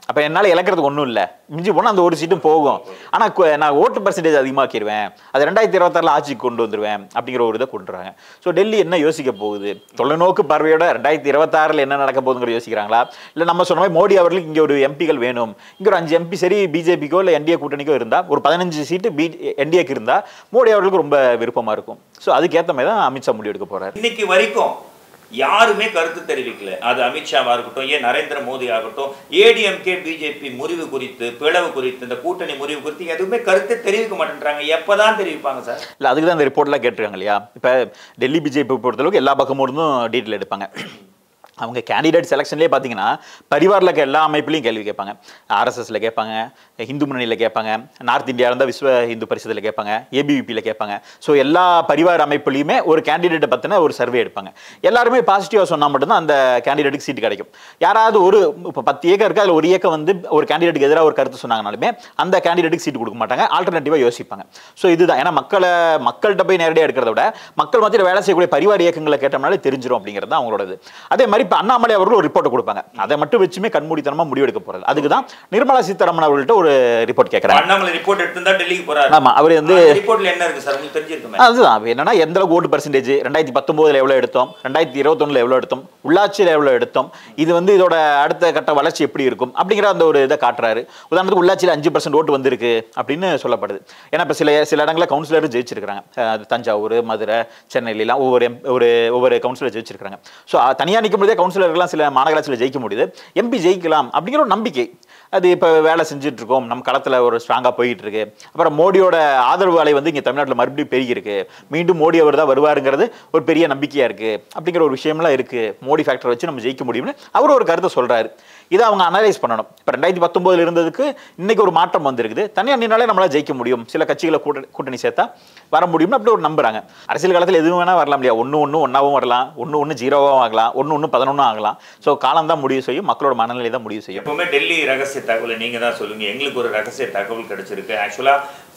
Speaker 2: அப்போ என்னால் இழக்கிறதுக்கு ஒன்றும் இல்லை, மிஞ்சி போனால் அந்த ஒரு சீட்டும் போகும். ஆனால் நான் ஓட்டு பர்சன்டேஜ் அதிகமாக்கிடுவேன், அது 2026 ஆட்சிக்கு கொண்டு வந்துடுவேன் அப்படிங்கிற ஒரு இதை கொண்டுறாங்க. ஸோ டெல்லி என்ன யோசிக்க போகுது, தொலைநோக்கு பார்வையோட 2026 என்ன நடக்க போகுதுங்கிற யோசிக்கிறாங்களா, இல்லை நம்ம சொன்ன மாதிரி மோடி அவர்களுக்கு இங்கே ஒரு எம்பிகள் வேணும், இங்கே ஒரு 5 எம்பி சரி பிஜேபிக்கோ இல்லை என்டிஏ கூட்டணிக்கோ இருந்தால், ஒரு 15 சீட்டு என்டிஏக்கு இருந்தால் மோடி அவர்களுக்கு ரொம்ப விருப்பமாக இருக்கும். ஸோ அதுக்கேற்ற மாதிரி தான் அமித்ஷா முடிவு எடுக்க போகிறார்.
Speaker 1: இன்னைக்கு வரைக்கும் யாருமே கருத்து தெரிவிக்கல. அது அமித்ஷாவா இருக்கட்டும், ஏன் நரேந்திர மோடி ஆகட்டும், ஏடிஎம்கே பிஜேபி முறிவு குறித்து, பிளவு குறித்து, இந்த கூட்டணி முறிவு குறித்து எதுவுமே கருத்தை தெரிவிக்க மாட்டேன்றாங்க. எப்பதான் தெரிவிப்பாங்க சார்?
Speaker 2: இல்லை, அதுக்கு தான் இந்த ரிப்போர்ட்லாம் கேட்டிருக்காங்க இல்லையா. இப்போ டெல்லி பிஜேபி பொறுத்தளவுக்கு எல்லா பக்கமும் இருந்தும் டீட்டெயில் எடுப்பாங்க. அவங்க கேண்டிடேட் செலெக்ஷன்லேயே பார்த்தீங்கன்னா பரிவாரில் இருக்க எல்லா அமைப்புலையும் கேள்வி கேட்பாங்க. ஆர்எஸ்எஸ்ல கேட்பாங்க, ஹிந்து முன்னணியில் கேட்பாங்க, நார்த் இந்தியா இருந்தால் விஸ்வ இந்து பரிஷத்தில் கேட்பாங்க, ஏபிவிபியில் கேட்பாங்க. ஸோ எல்லா பரிவார அமைப்புலையுமே ஒரு கேண்டிடேட்டை பற்றின ஒரு சர்வே எடுப்பாங்க. எல்லாருமே பாசிட்டிவாக சொன்னால் மட்டும்தான் அந்த கேண்டிடேட்டுக்கு சீட்டு கிடைக்கும். யாராவது ஒரு இப்போ 10 ஏக்கர் இருக்குது, அதில் ஒரு ஏக்கர் வந்து ஒரு கேண்டிடேட்டுக்கு எதிராக ஒரு கருத்து சொன்னாங்கனாலுமே அந்த கேண்டிடேட்டுக்கு சீட்டு கொடுக்க மாட்டாங்க, ஆல்டர்னேட்டிவாக யோசிப்பாங்க. ஸோ இதுதான், ஏன்னா மக்கள்கிட்ட போய் நேரடியாக எடுக்கிறத விட மக்கள் மத்தியில் வேலை செய்யக்கூடிய பரிவார இயக்கங்களை கேட்டோம்னாலே தெரிஞ்சிடும் அப்படிங்கிறது தான் அவங்களோட. அதே மாதிரி இப்போ அண்ணாமலை அவர்கள் ஒரு ரிப்போர்ட் கொடுப்பாங்க, அதை மட்டும் வச்சுமே கண்மூடித்தனமா முடிவெடுக்க போறது. அதுக்கு தான் நிர்மலா சீதாராமன் அவர்கள்ட்ட ஒரு ரிப்போர்ட் கேட்கறாங்க.
Speaker 1: அண்ணாமலை ரிப்போர்ட் எடுத்துதான் டெல்லிக்கு போறாரு.
Speaker 2: ஆமா, அவர் வந்து
Speaker 1: ரிப்போர்ட்ல என்ன இருக்கு சார் உங்களுக்கு தெரிஞ்சிருக்குமே.
Speaker 2: அதுதான் என்னன்னா, எந்த அளவுக்கு ஓட்டு பர்சன்டேஜ் 2019 எவ்வளவு எடுத்தோம், 2021 எவ்வளவு எடுத்தோம், உள்ளாட்சியில் எவ்வளவு எடுத்தோம், இது வந்து இதோட அடுத்த கட்ட வளர்ச்சி எப்படி இருக்கும் அப்படிங்கிற அந்த ஒரு இதை காட்டுறாரு. உதாரணத்துக்கு உள்ளாட்சியில் 5% ஓட்டு வந்திருக்கு அப்படின்னு சொல்லப்படுது. ஏன்னா இப்போ சில இடங்களில் கவுன்சிலர் ஜெயிச்சிருக்காங்க. தஞ்சாவூர், மதுரை, சென்னையிலாம் ஒவ்வொரு கவுன்சிலர் ஜெயிச்சிருக்காங்க. ஸோ தனியாக நிற்கும் போதே கவுன்சிலர் சில மாநகராட்சியில் ஜெயிக்க முடியுது, எம்பி ஜெயிக்கலாம் அப்படிங்கிற ஒரு நம்பிக்கை. அது இப்போ வேலை செஞ்சுட்டு இருக்கோம், நம்ம களத்தில் ஒரு ஸ்ட்ராங்காக போயிட்டு இருக்கு. அப்புறம் மோடியோட ஆதரவு அலை வந்து இங்கே தமிழ்நாட்டில் மறுபடியும் பெருகி இருக்கு. மீண்டும் மோடி அவர் தான் வருவாருங்கிறது ஒரு பெரிய நம்பிக்கையாக இருக்கு அப்படிங்கிற ஒரு விஷயம்லாம் இருக்கு. மோடி ஃபேக்டரை வச்சு நம்ம ஜெயிக்க முடியும்னு அவர் ஒரு கருத்தை சொல்றாரு. இதை அவங்க அனலைஸ் பண்ணணும். இப்போ 2019 இருந்ததுக்கு இன்னைக்கு ஒரு மாற்றம் வந்திருக்குது. தனியாக நின்னாலே நம்மளால ஜெயிக்க முடியும், சில கட்சிகளை கூட்டணி சேர்த்தா வர முடியும்னு அப்படி ஒரு நம்புறாங்க. அரசியல் காலத்தில் எதுவும் வேணா வரலாம் இல்லையா, 1-1 வரலாம், 1-1 0 ஆகலாம், 1-1 11 ஆகலாம். ஸோ காலம் தான் முடிவு செய்யும், மக்களோட மனநிலை தான் முடிவு செய்யும்.
Speaker 1: எப்பவுமே டெல்லி ரகசிய தகவலை நீங்க தான் சொல்லுங்க. எங்களுக்கு ஒரு ரகசிய தகவல் கிடைச்சிருக்கு. ஆக்சுவலா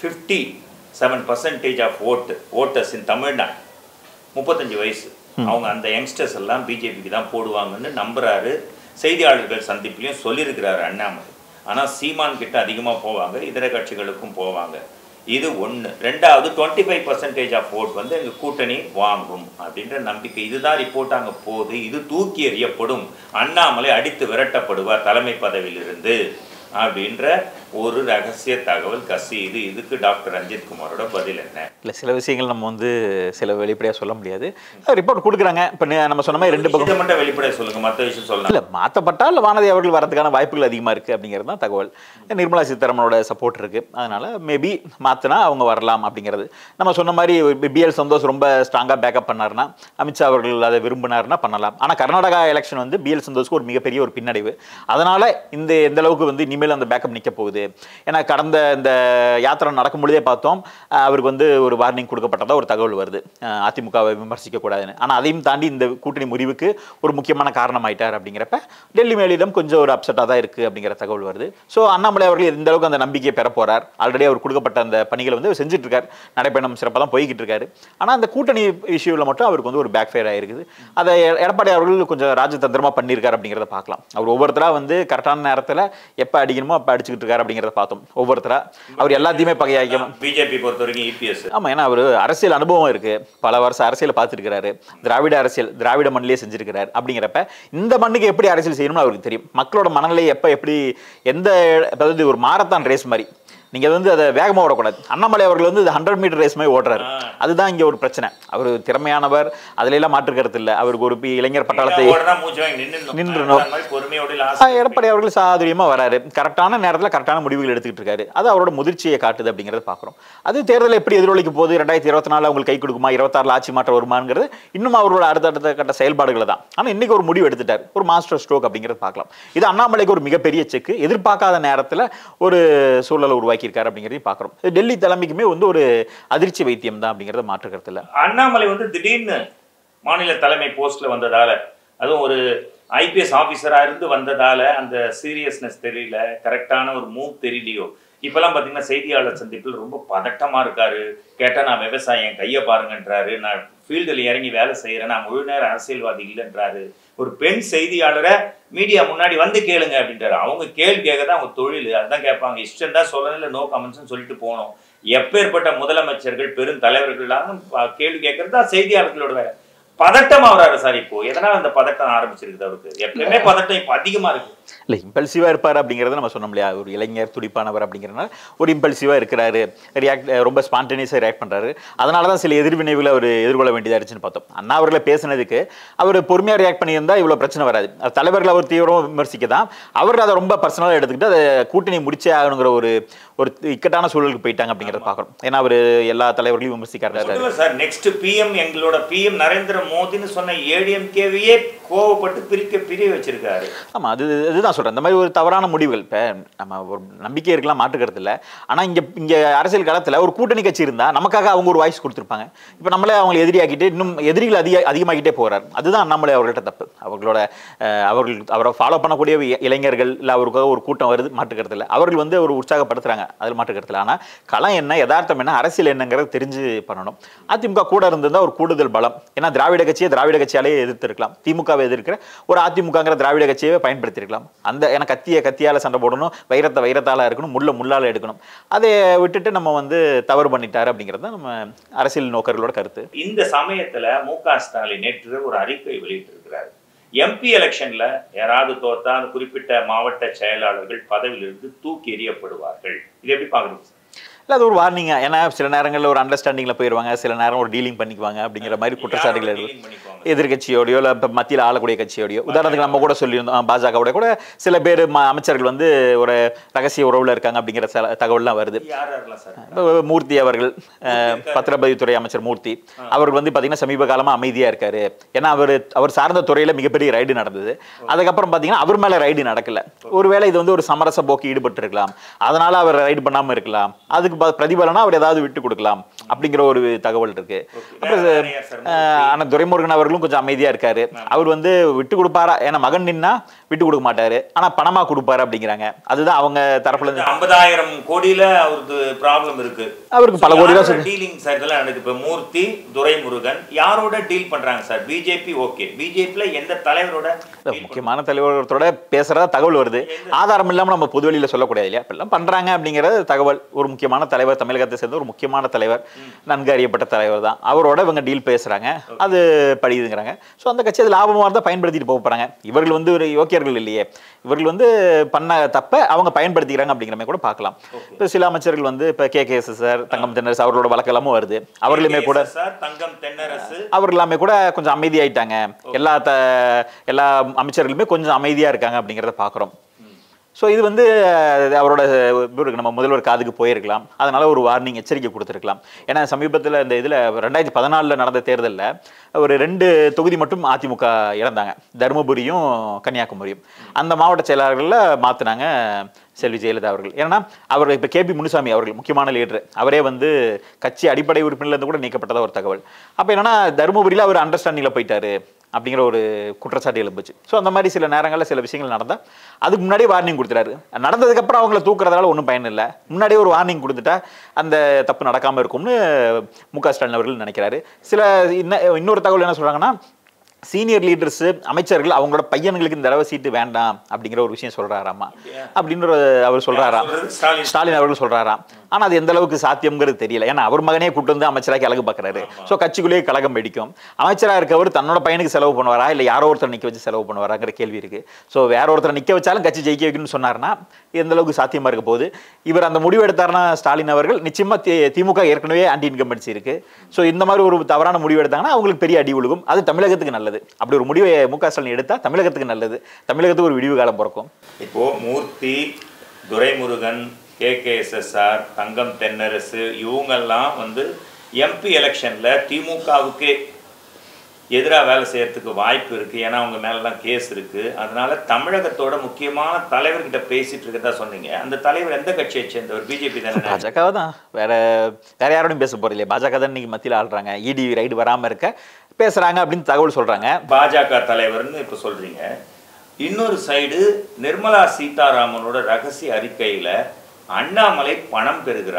Speaker 1: 57% ஆஃப் ஓட்டர்ஸ் இன் தமிழ்நாடு 35 வயசு அவங்க அந்த யங்ஸ்டர்ஸ் எல்லாம் பிஜேபிக்கு தான் போடுவாங்கன்னு நம்புறாரு. செய்தியாளர்கள் சந்திப்புலையும் சொல்லியிருக்கிறாரு அண்ணாமலை. ஆனால் சீமான் கிட்ட அதிகமாக போவாங்க, இதர கட்சிகளுக்கும் போவாங்க. இது ஒன்று. ரெண்டாவது 25% ஆஃப் ஓட் வந்து எங்கள் கூட்டணி வாங்கும் அப்படின்ற நம்பிக்கை. இதுதான் ரிப்போர்ட் அங்கே போகுது. இது தூக்கி எறியப்படும், அண்ணாமலை அடித்து விரட்டப்படுவார் தலைமை பதவியிலிருந்து அப்படின்ற ஒரு ரகசிய தகவல் கசியுது. இதுக்கு டாக்டர் ரஞ்சித்குமாரோட பதில் என்ன?
Speaker 2: இல்லை, சில விஷயங்கள் நம்ம வந்து சில வெளிப்படையாக சொல்ல முடியாது. ரிப்போர்ட் கொடுக்குறாங்க. இப்போ நம்ம சொன்ன மாதிரி 2 பக்கம்
Speaker 1: மட்டும் வெளிப்படையாக சொல்லுங்க, மற்ற விஷயம் சொல்லலாம்.
Speaker 2: இல்லை, மாற்றப்பட்டால் வானதி அவர்கள் வரதுக்கான வாய்ப்புகள் அதிகமாக இருக்குது அப்படிங்கிறது தான் தகவல். நிர்மலா சீதாராமனோட சப்போர்ட் இருக்குது, அதனால மேபி மாற்றினா அவங்க வரலாம் அப்படிங்கிறது. நம்ம சொன்ன மாதிரி பிஎல் சந்தோஷ் ரொம்ப ஸ்ட்ராங்காக பேக்கப் பண்ணார்னா, அமித்ஷா அவர்கள் அதை விரும்பினார்னா பண்ணலாம். ஆனால் கர்நாடகா எலெக்ஷன் வந்து பிஎல் சந்தோஷ்க்கு ஒரு மிகப்பெரிய ஒரு பின்னடைவு. அதனால எந்த அளவுக்கு வந்து இனிமேல் அந்த பேக்கப் நிற்க போகுது. ஏன்னா கடந்த இந்த யாத்திரை நடக்கும் பொழுதே பார்த்தோம், அவருக்கு வந்து ஒரு வார்னிங் கொடுக்கப்பட்டதா ஒரு தகவல் வருது, அதிமுகவை விமர்சிக்க கூடாதுன்னு. ஆனால் அதையும் தாண்டி இந்த கூட்டணி முறிவுக்கு ஒரு முக்கியமான காரணம் ஆயிட்டார் அப்படிங்கிறப்ப டெல்லி மேலிடம் கொஞ்சம் ஒரு அப்செட்டாக தான் இருக்குது அப்படிங்கிற தகவல் வருது. ஸோ அண்ணாமலை அவர்கள் எந்த அளவுக்கு அந்த நம்பிக்கையை பெற போறார், ஆல்ரெடி அவர் கொடுக்கப்பட்ட அந்த பணிகளை வந்து செஞ்சுட்டு இருக்காரு, நடைபயணம் சிறப்பாக தான் போய்கிட்டு இருக்காரு. ஆனால் அந்த கூட்டணி இஷ்யூவில் மட்டும் அவருக்கு வந்து ஒரு பேக் ஃபயர் ஆயிருக்குது. அதை எடப்பாடி அவர்கள் கொஞ்சம் ராஜதந்திரமாக பண்ணியிருக்காரு அப்படிங்கிறத பார்க்கலாம். அவர் ஒவ்வொருத்தராக வந்து கரெக்டான நேரத்தில் எப்போ அடிக்கணுமோ அப்போ அடிச்சுக்கிட்டு இருக்காரு அப்படிங்கிறத பார்த்தோம். ஒவ்வொருத்தரா அவர் எல்லாத்தையுமே பகையாக்கணும்.
Speaker 1: பிஜேபி பொறுத்த வரைக்கும் இபிஎஸ்.
Speaker 2: ஆமா, ஏன்னா அவர் அரசியல் அனுபவம் இருக்கு, பல வருஷம் அரசியல் பார்த்துருக்கிறாரு, திராவிட மண்ணிலே செஞ்சிருக்கிறார். அப்படிங்கிறப்ப இந்த மண்ணுக்கு எப்படி அரசியல் செய்யணும்னு அவருக்கு தெரியும். மக்களோட மனநிலை எப்படி எந்த, அதாவது ஒரு மாரத்தான் ரேஸ் மாதிரி நீங்க வந்து அதை வேகமாக ஓடக்கூடாது. அண்ணாமலை அவர்கள் வந்து 100 மீட்டர் ரேஸ் மாதிரி ஓடுறாரு. அதுதான் இங்கே ஒரு பிரச்சனை. அவர் திறமையானவர், அதுல எல்லாம் மாற்று கருத்து இல்லை. அவருக்கு ஒரு இளைஞர் பட்டாளத்தை நின்றுணும். எடப்பாடி அவர்கள் சாதுரியமா வராரு, கரெக்டான நேரத்தில் கரெக்டான முடிவுகள் எடுத்துக்கிட்டு இருக்காரு. அது அவரோட முதிர்ச்சியை காட்டுது அப்படிங்கிறத பார்க்குறோம். அது தேர்தலில் எப்படி எதிரொலிக்க போகுது, 2024 அவங்களுக்கு கை கொடுக்குமா, 26 ஆட்சி மாற்றம் வருமானங்கிறது இன்னும் அவரோட அடுத்த கட்ட செயல்பாடுகளை தான். ஆனால் இன்னைக்கு ஒரு முடிவு எடுத்துட்டார், ஒரு மாஸ்டர் ஸ்ட்ரோக் அப்படிங்கிறத பார்க்கலாம். இது அண்ணாமலைக்கு ஒரு மிகப்பெரிய செக்கு, எதிர்பார்க்காத நேரத்தில் ஒரு சூழலை உருவாக்கி இருக்காரு அப்படிங்கறதையும் பார்க்கிறோம். டெல்லி தலைமைக்குமே வந்து ஒரு அதிர்ச்சி வைத்தியம் தான் அப்படிங்கறத மாற்று கருத்து இல்ல.
Speaker 1: அண்ணாமலை வந்து திடீர்னு மாநில தலைமை போஸ்ட்ல வந்ததால, அதுவும் ஒரு ஐபிஎஸ் ஆபீசரா இருந்து வந்ததால அந்த சீரியஸ்னஸ் தெரியல, கரெக்டான ஒரு மூவ் தெரியலையோ. இப்பெல்லாம் பாத்தீங்கன்னா செய்தியாளர் சந்திப்பில் ரொம்ப பதட்டமா இருக்காரு. கேட்டா நான் விவசாயம் கையை பாருங்கன்றாரு, நான் ஃபீல்டில் இறங்கி வேலை செய்யறேன், நான் முழு நேர அரசியல்வாதி இல்லைன்றாரு. ஒரு பெண் செய்தியாளரை மீடியா முன்னாடி வந்து கேளுங்க அப்படின்றாரு. அவங்க கேள்வி கேட்கதான் அவங்க தொழில், அதுதான் கேட்பாங்க. இஷ்டம் தான் சொல்லணும், இல்லை நோ கமெண்ட்ஸ்னு சொல்லிட்டு போகணும். எப்பேற்பட்ட முதலமைச்சர்கள் பெரும் தலைவர்கள்லாம் கேள்வி கேட்கறது தான் செய்தியாளர்களோட வேலை. பதட்டம் ஆகுறாரு சார். இப்போ எதனால அந்த பதட்டம் ஆரம்பிச்சிருக்குது அவருக்கு? எப்பவுமே பதட்டம் இப்போ அதிகமா இருக்கு.
Speaker 2: இல்லை, இம்பல்சிவா இருப்பார் அப்படிங்கிறத நம்ம சொன்னோம் இல்லையா? ஒரு இளைஞர் துடிப்பானவர் அப்படிங்கிறனால ஒரு இம்பல்சிவா இருக்கிறாரு, ரொம்ப ஸ்பான்டேனியஸாக ரியாக்ட் பண்றாரு. அதனால தான் சில எதிர்வினைகளை அவர் எதிர்கொள்ள வேண்டியதா இருந்துச்சுன்னு பார்த்தோம். அண்ணா அவர்களை பேசினதுக்கு அவர் பொறுமையா ரியாக்ட் பண்ணியிருந்தா இவ்வளவு பிரச்சனை வராது. தலைவர்கள் அவர் தீவிரம் விமர்சிக்க தான் அவர்கள் அதை ரொம்ப பர்சனலாக எடுத்துக்கிட்டு அதை கூட்டணி முடிச்சே ஆகணுங்கிற ஒரு இக்கட்டான சூழலுக்கு போயிட்டாங்க அப்படிங்கிறத பார்க்குறோம். ஏன்னா அவர் எல்லா தலைவர்களையும் விமர்சிக்கிறாரு
Speaker 1: சார். நெக்ஸ்ட் பிஎம் எங்களோட பிஎம் நரேந்திர மோடின்னு சொன்ன ஏடிஎம்கேவையே கோவப்பட்டு பிரிய வச்சிருக்காரு.
Speaker 2: ஆமா, இதுதான் சொல்றேன். இந்த மாதிரி ஒரு தவறான முடிவுகள் இப்போ நம்ம ஒரு நம்பிக்கை இருக்கலாம், மாற்றுக்கிறது இல்லை. ஆனால் இங்கே அரசியல் காலத்தில் ஒரு கூட்டணி கட்சி இருந்தால் நமக்காக அவங்க ஒரு வாய்ஸ் கொடுத்துருப்பாங்க. இப்போ நம்மளே அவங்களை எதிரியாக்கிட்டு இன்னும் எதிரிகள் அதிகமாகிட்டே போகிறார். அதுதான் நம்மளே அவர்கள்ட்ட தப்பு. அவரை ஃபாலோ பண்ணக்கூடிய இளைஞர்கள் இல்லை அவருக்காக ஒரு கூட்டம் வருது, மாற்றுக்கிறது இல்லை. அவர்கள் ஒரு உற்சாகப்படுத்துறாங்க, அதில் மாற்றுக்கிறது இல்லை. ஆனால் களம் என்ன, யதார்த்தம் என்ன, அரசியல் என்னங்கிறது தெரிஞ்சு பண்ணணும். அதிமுக கூட இருந்திருந்தால் ஒரு கூடுதல் பலம். ஏன்னா திராவிட கட்சியாலே எதிர்த்து இருக்கலாம். திமுகவை எதிர்க்கிற ஒரு அதிமுகங்கிற திராவிட கட்சியை பயன்படுத்தியிருக்கலாம். அந்த ஏன்னா கத்தியால சண்டை போடணும், வைரத்தால இருக்கணும், முள்ளால எடுக்கணும். அதை விட்டுட்டு நம்ம தவறு பண்ணிட்டாரு அப்படிங்கிறது தான் நம்ம அரசியல் நோக்கர்களோட கருத்து.
Speaker 1: இந்த சமயத்துல மு.க. ஸ்டாலின் நேற்று ஒரு அறிக்கை வெளியிட்டிருக்கிறார். எம்பி எலெக்ஷன்ல யாராவது தோத்தா அந்த குறிப்பிட்ட மாவட்ட செயலாளர்கள் பதவியிலிருந்து தூக்கி எறியப்படுவார்கள். இது எப்படி பாக்குறீங்க?
Speaker 2: இல்லை, அது ஒரு வார்னிங்கா. ஏன்னா சில நேரங்களில் ஒரு அண்டர்ஸ்டாண்டிங்கில் போயிடுவாங்க, சில நேரம் ஒரு டீலிங் பண்ணிக்குவாங்க அப்படிங்கிற மாதிரி குற்றச்சாட்டுகள் எழுது. எதிர்கட்சியோடையோ இல்லை இப்போ மத்தியில் ஆளக்கூடிய கட்சியோடையோ. உதாரணத்துக்கு நம்ம கூட சொல்லியிருந்தோம், பாஜகவோட கூட சில பேர் அமைச்சர்கள் ஒரு ரகசிய உறவில் இருக்காங்க அப்படிங்கிற தகவல்லாம் வருது. இப்போ மூர்த்தி அவர்கள், பத்திரப்பதிவுத்துறை அமைச்சர் மூர்த்தி அவர்கள் பார்த்தீங்கன்னா சமீப காலமாக அமைதியாக இருக்காரு. ஏன்னா அவர் சார்ந்த துறையில் மிகப்பெரிய ரைடு நடந்தது. அதுக்கப்புறம் பார்த்தீங்கன்னா அவர் மேலே ரைடு நடக்கல. ஒருவேளை இது ஒரு சமரச போக்கு ஈடுபட்டு இருக்கலாம், அதனால அவர் ரைடு பண்ணாமல் இருக்கலாம். அதுக்கு பிரதிபலனா அவர் ஏதாவது விட்டு கொடுக்கலாம் அப்படிங்கிற ஒரு தகவல் இருக்கு. ஆனா துரைமுருகன் அவர்களும் கொஞ்சம் அமைதியா இருக்காரு. அவர் விட்டு கொடுப்பாரா? ஏன்னா மகன் நின்னா விட்டு கொடுக்க மாட்டாரு, ஆனா பணமா கொடுப்பாரு அப்படிங்கிறாங்க. அதுதான் அவங்க தரப்புல இருந்து
Speaker 1: 50,000 கோடியில அவருக்கு ப்ராப்ளம் இருக்கு.
Speaker 2: அவருக்கு பல கோடி தான்
Speaker 1: டீலிங் சார் இதெல்லாம் நடக்குது. இப்ப மூர்த்தி, துரைமுருகன் யாரோட டீல் பண்றாங்க சார்? பிஜேபி. ஓகே, பிஜேபில எந்த தலைவரோட?
Speaker 2: முக்கியமான தலைவரோட பேசுறதா தகவல் வருது. ஆதாரம் இல்லாம நம்ம பொதுவெளியில சொல்லக்கூடாது இல்லையா? இப்பெல்லாம் பண்றாங்க அப்படிங்கிற தகவல். ஒரு முக்கியமான தலைவர், தமிழகத்தை சேர்ந்த ஒரு முக்கியமான தலைவர், நன்கு அறியப்பட்ட தலைவர் தான். அவரோட இவங்க டீல் பேசுறாங்க, அது படியுதுங்கிறாங்க. ஸோ அந்த கட்சி அது லாபமாக இருந்தால் பயன்படுத்திட்டு போக போறாங்க. இவர்கள் ஒரு யோக்கியர்கள் இல்லையே, இவர்கள் பண்ண தப்ப அவங்க பயன்படுத்திக்கிறாங்க அப்படிங்கிற மாதிரி கூட பார்க்கலாம். இப்போ சில அமைச்சர்கள் இப்போ KKSSR, தங்கம் தென்னரசு அவர்களோட வழக்கெல்லாமும் வருது. அவர்களுமே கூட அவர்கள் எல்லாமே கூட கொஞ்சம் அமைதியாயிட்டாங்க. எல்லா அமைச்சர்களுமே கொஞ்சம் அமைதியா இருக்காங்க அப்படிங்கிறத பார்க்குறோம். ஸோ இது அவரோட நம்ம முதல்வர் காதுக்கு போயிருக்கலாம். அதனால ஒரு வார்னிங், எச்சரிக்கை கொடுத்துருக்கலாம். ஏன்னா சமீபத்தில் இந்த இதில் 2014 நடந்த தேர்தலில் ஒரு 2 தொகுதி மட்டும் அதிமுக இழந்தாங்க, தருமபுரியும் கன்னியாகுமரியும். அந்த மாவட்ட செயலாளர்களில் மாற்றினாங்க செல்வி ஜெயலலிதா அவர்கள். ஏன்னா அவர் இப்போ KP முனுசாமி அவர்கள் முக்கியமான லீடர், அவரே கட்சி அடிப்படை உறுப்பினர்லேருந்து கூட நீக்கப்பட்டதா ஒரு தகவல். அப்போ என்னன்னா தருமபுரியில் அவர் அண்டர்ஸ்டாண்டிங்கில் போயிட்டாரு அப்படிங்கிற ஒரு குற்றச்சாட்டு எழும்புச்சு. ஸோ அந்த மாதிரி சில நேரங்களில் சில விஷயங்கள் நடந்தால் அதுக்கு முன்னாடியே வார்னிங் கொடுத்துட்டாரு. நடந்ததுக்கப்புறம் அவங்கள தூக்குறதால ஒன்றும் பயன் இல்லை. முன்னாடியே ஒரு வார்னிங் கொடுத்துட்டா அந்த தப்பு நடக்காமல் இருக்கும்னு மு.க. ஸ்டாலின் அவர்கள் நினைக்கிறாரு. இன்னொரு தகவல் என்ன சொல்றாங்கன்னா, சீனியர் லீடர்ஸ், அமைச்சர்கள் அவங்களோட பையன்களுக்கு இந்த தடவை சீட்டு வேண்டாம் அப்படிங்கிற ஒரு விஷயம் சொல்றாராமா அப்படின்னு அவர் சொல்றாராம், ஸ்டாலின் அவர்கள் சொல்றாராம். ஆனா அது எந்த அளவுக்கு சாத்தியம்ங்கிறது தெரியல. ஏன்னா அவர் மகனே கூட்டு அமைச்சராக அழகு பார்க்கறாரு. ஸோ கட்சிக்குள்ளேயே கலகம் வெடிக்கும். அமைச்சராக இருக்கவர் தன்னோட பையனுக்கு செலவு பண்ணுவாரா இல்லை யாரோ ஒருத்தர் நிற்க வச்சு செலவு பண்ணுவாராங்கிற கேள்வி இருக்கு. ஸோ வேற ஒருத்தர் நிற்க வச்சாலும் கட்சி ஜெயிக்க வைக்கணும்னு சொன்னார்னா எந்த அளவுக்கு சாத்தியமா இருக்க போகுது? இவர் அந்த முடிவு எடுத்தாருன்னா ஸ்டாலின் அவர்கள் நிச்சயமா திமுக ஏற்கனவே ஆன்டி இன்கம்பன்சி இருக்கு. ஸோ இந்த மாதிரி ஒரு தவறான முடிவு எடுத்தாங்கன்னா அவங்களுக்கு பெரிய அடி விழுகும். அது தமிழகத்துக்கு நல்லது. அப்படி ஒரு முடிவை மு.க. ஸ்டாலின் எடுத்தா தமிழகத்துக்கு நல்லது, தமிழகத்துக்கு ஒரு விடிவு காலம் பிறக்கும்.
Speaker 1: இப்போ மூர்த்தி, துரைமுருகன், KKSSR, தங்கம் தென்னரசு இவங்கெல்லாம் MP எலெக்ஷன்ல திமுகவுக்கு எதிராக வேலை செய்யறதுக்கு வாய்ப்பு இருக்கு. ஏன்னா அவங்க மேலாம் கேஸ் இருக்கு. அதனால தமிழகத்தோட முக்கியமான தலைவர்கிட்ட பேசிட்டு இருக்கதா சொன்னீங்க. அந்த தலைவர் எந்த கட்சியை சேர்ந்தவர்? பிஜேபி தானே?
Speaker 2: பாஜக தான். வேற யாரோடையும் பேச போறது இல்லையா? பாஜக தான் இன்னைக்கு மத்தியில் ஆள்றாங்க. ED ரைடு வராம இருக்க பேசுறாங்க அப்படின்னு தகவல் சொல்றாங்க.
Speaker 1: பாஜக தலைவர்னு இப்ப சொல்றீங்க. இன்னொரு சைடு நிர்மலா சீதாராமனோட ரகசிய அறிக்கையில அண்ணாமலை பணம் பெறுகிறார்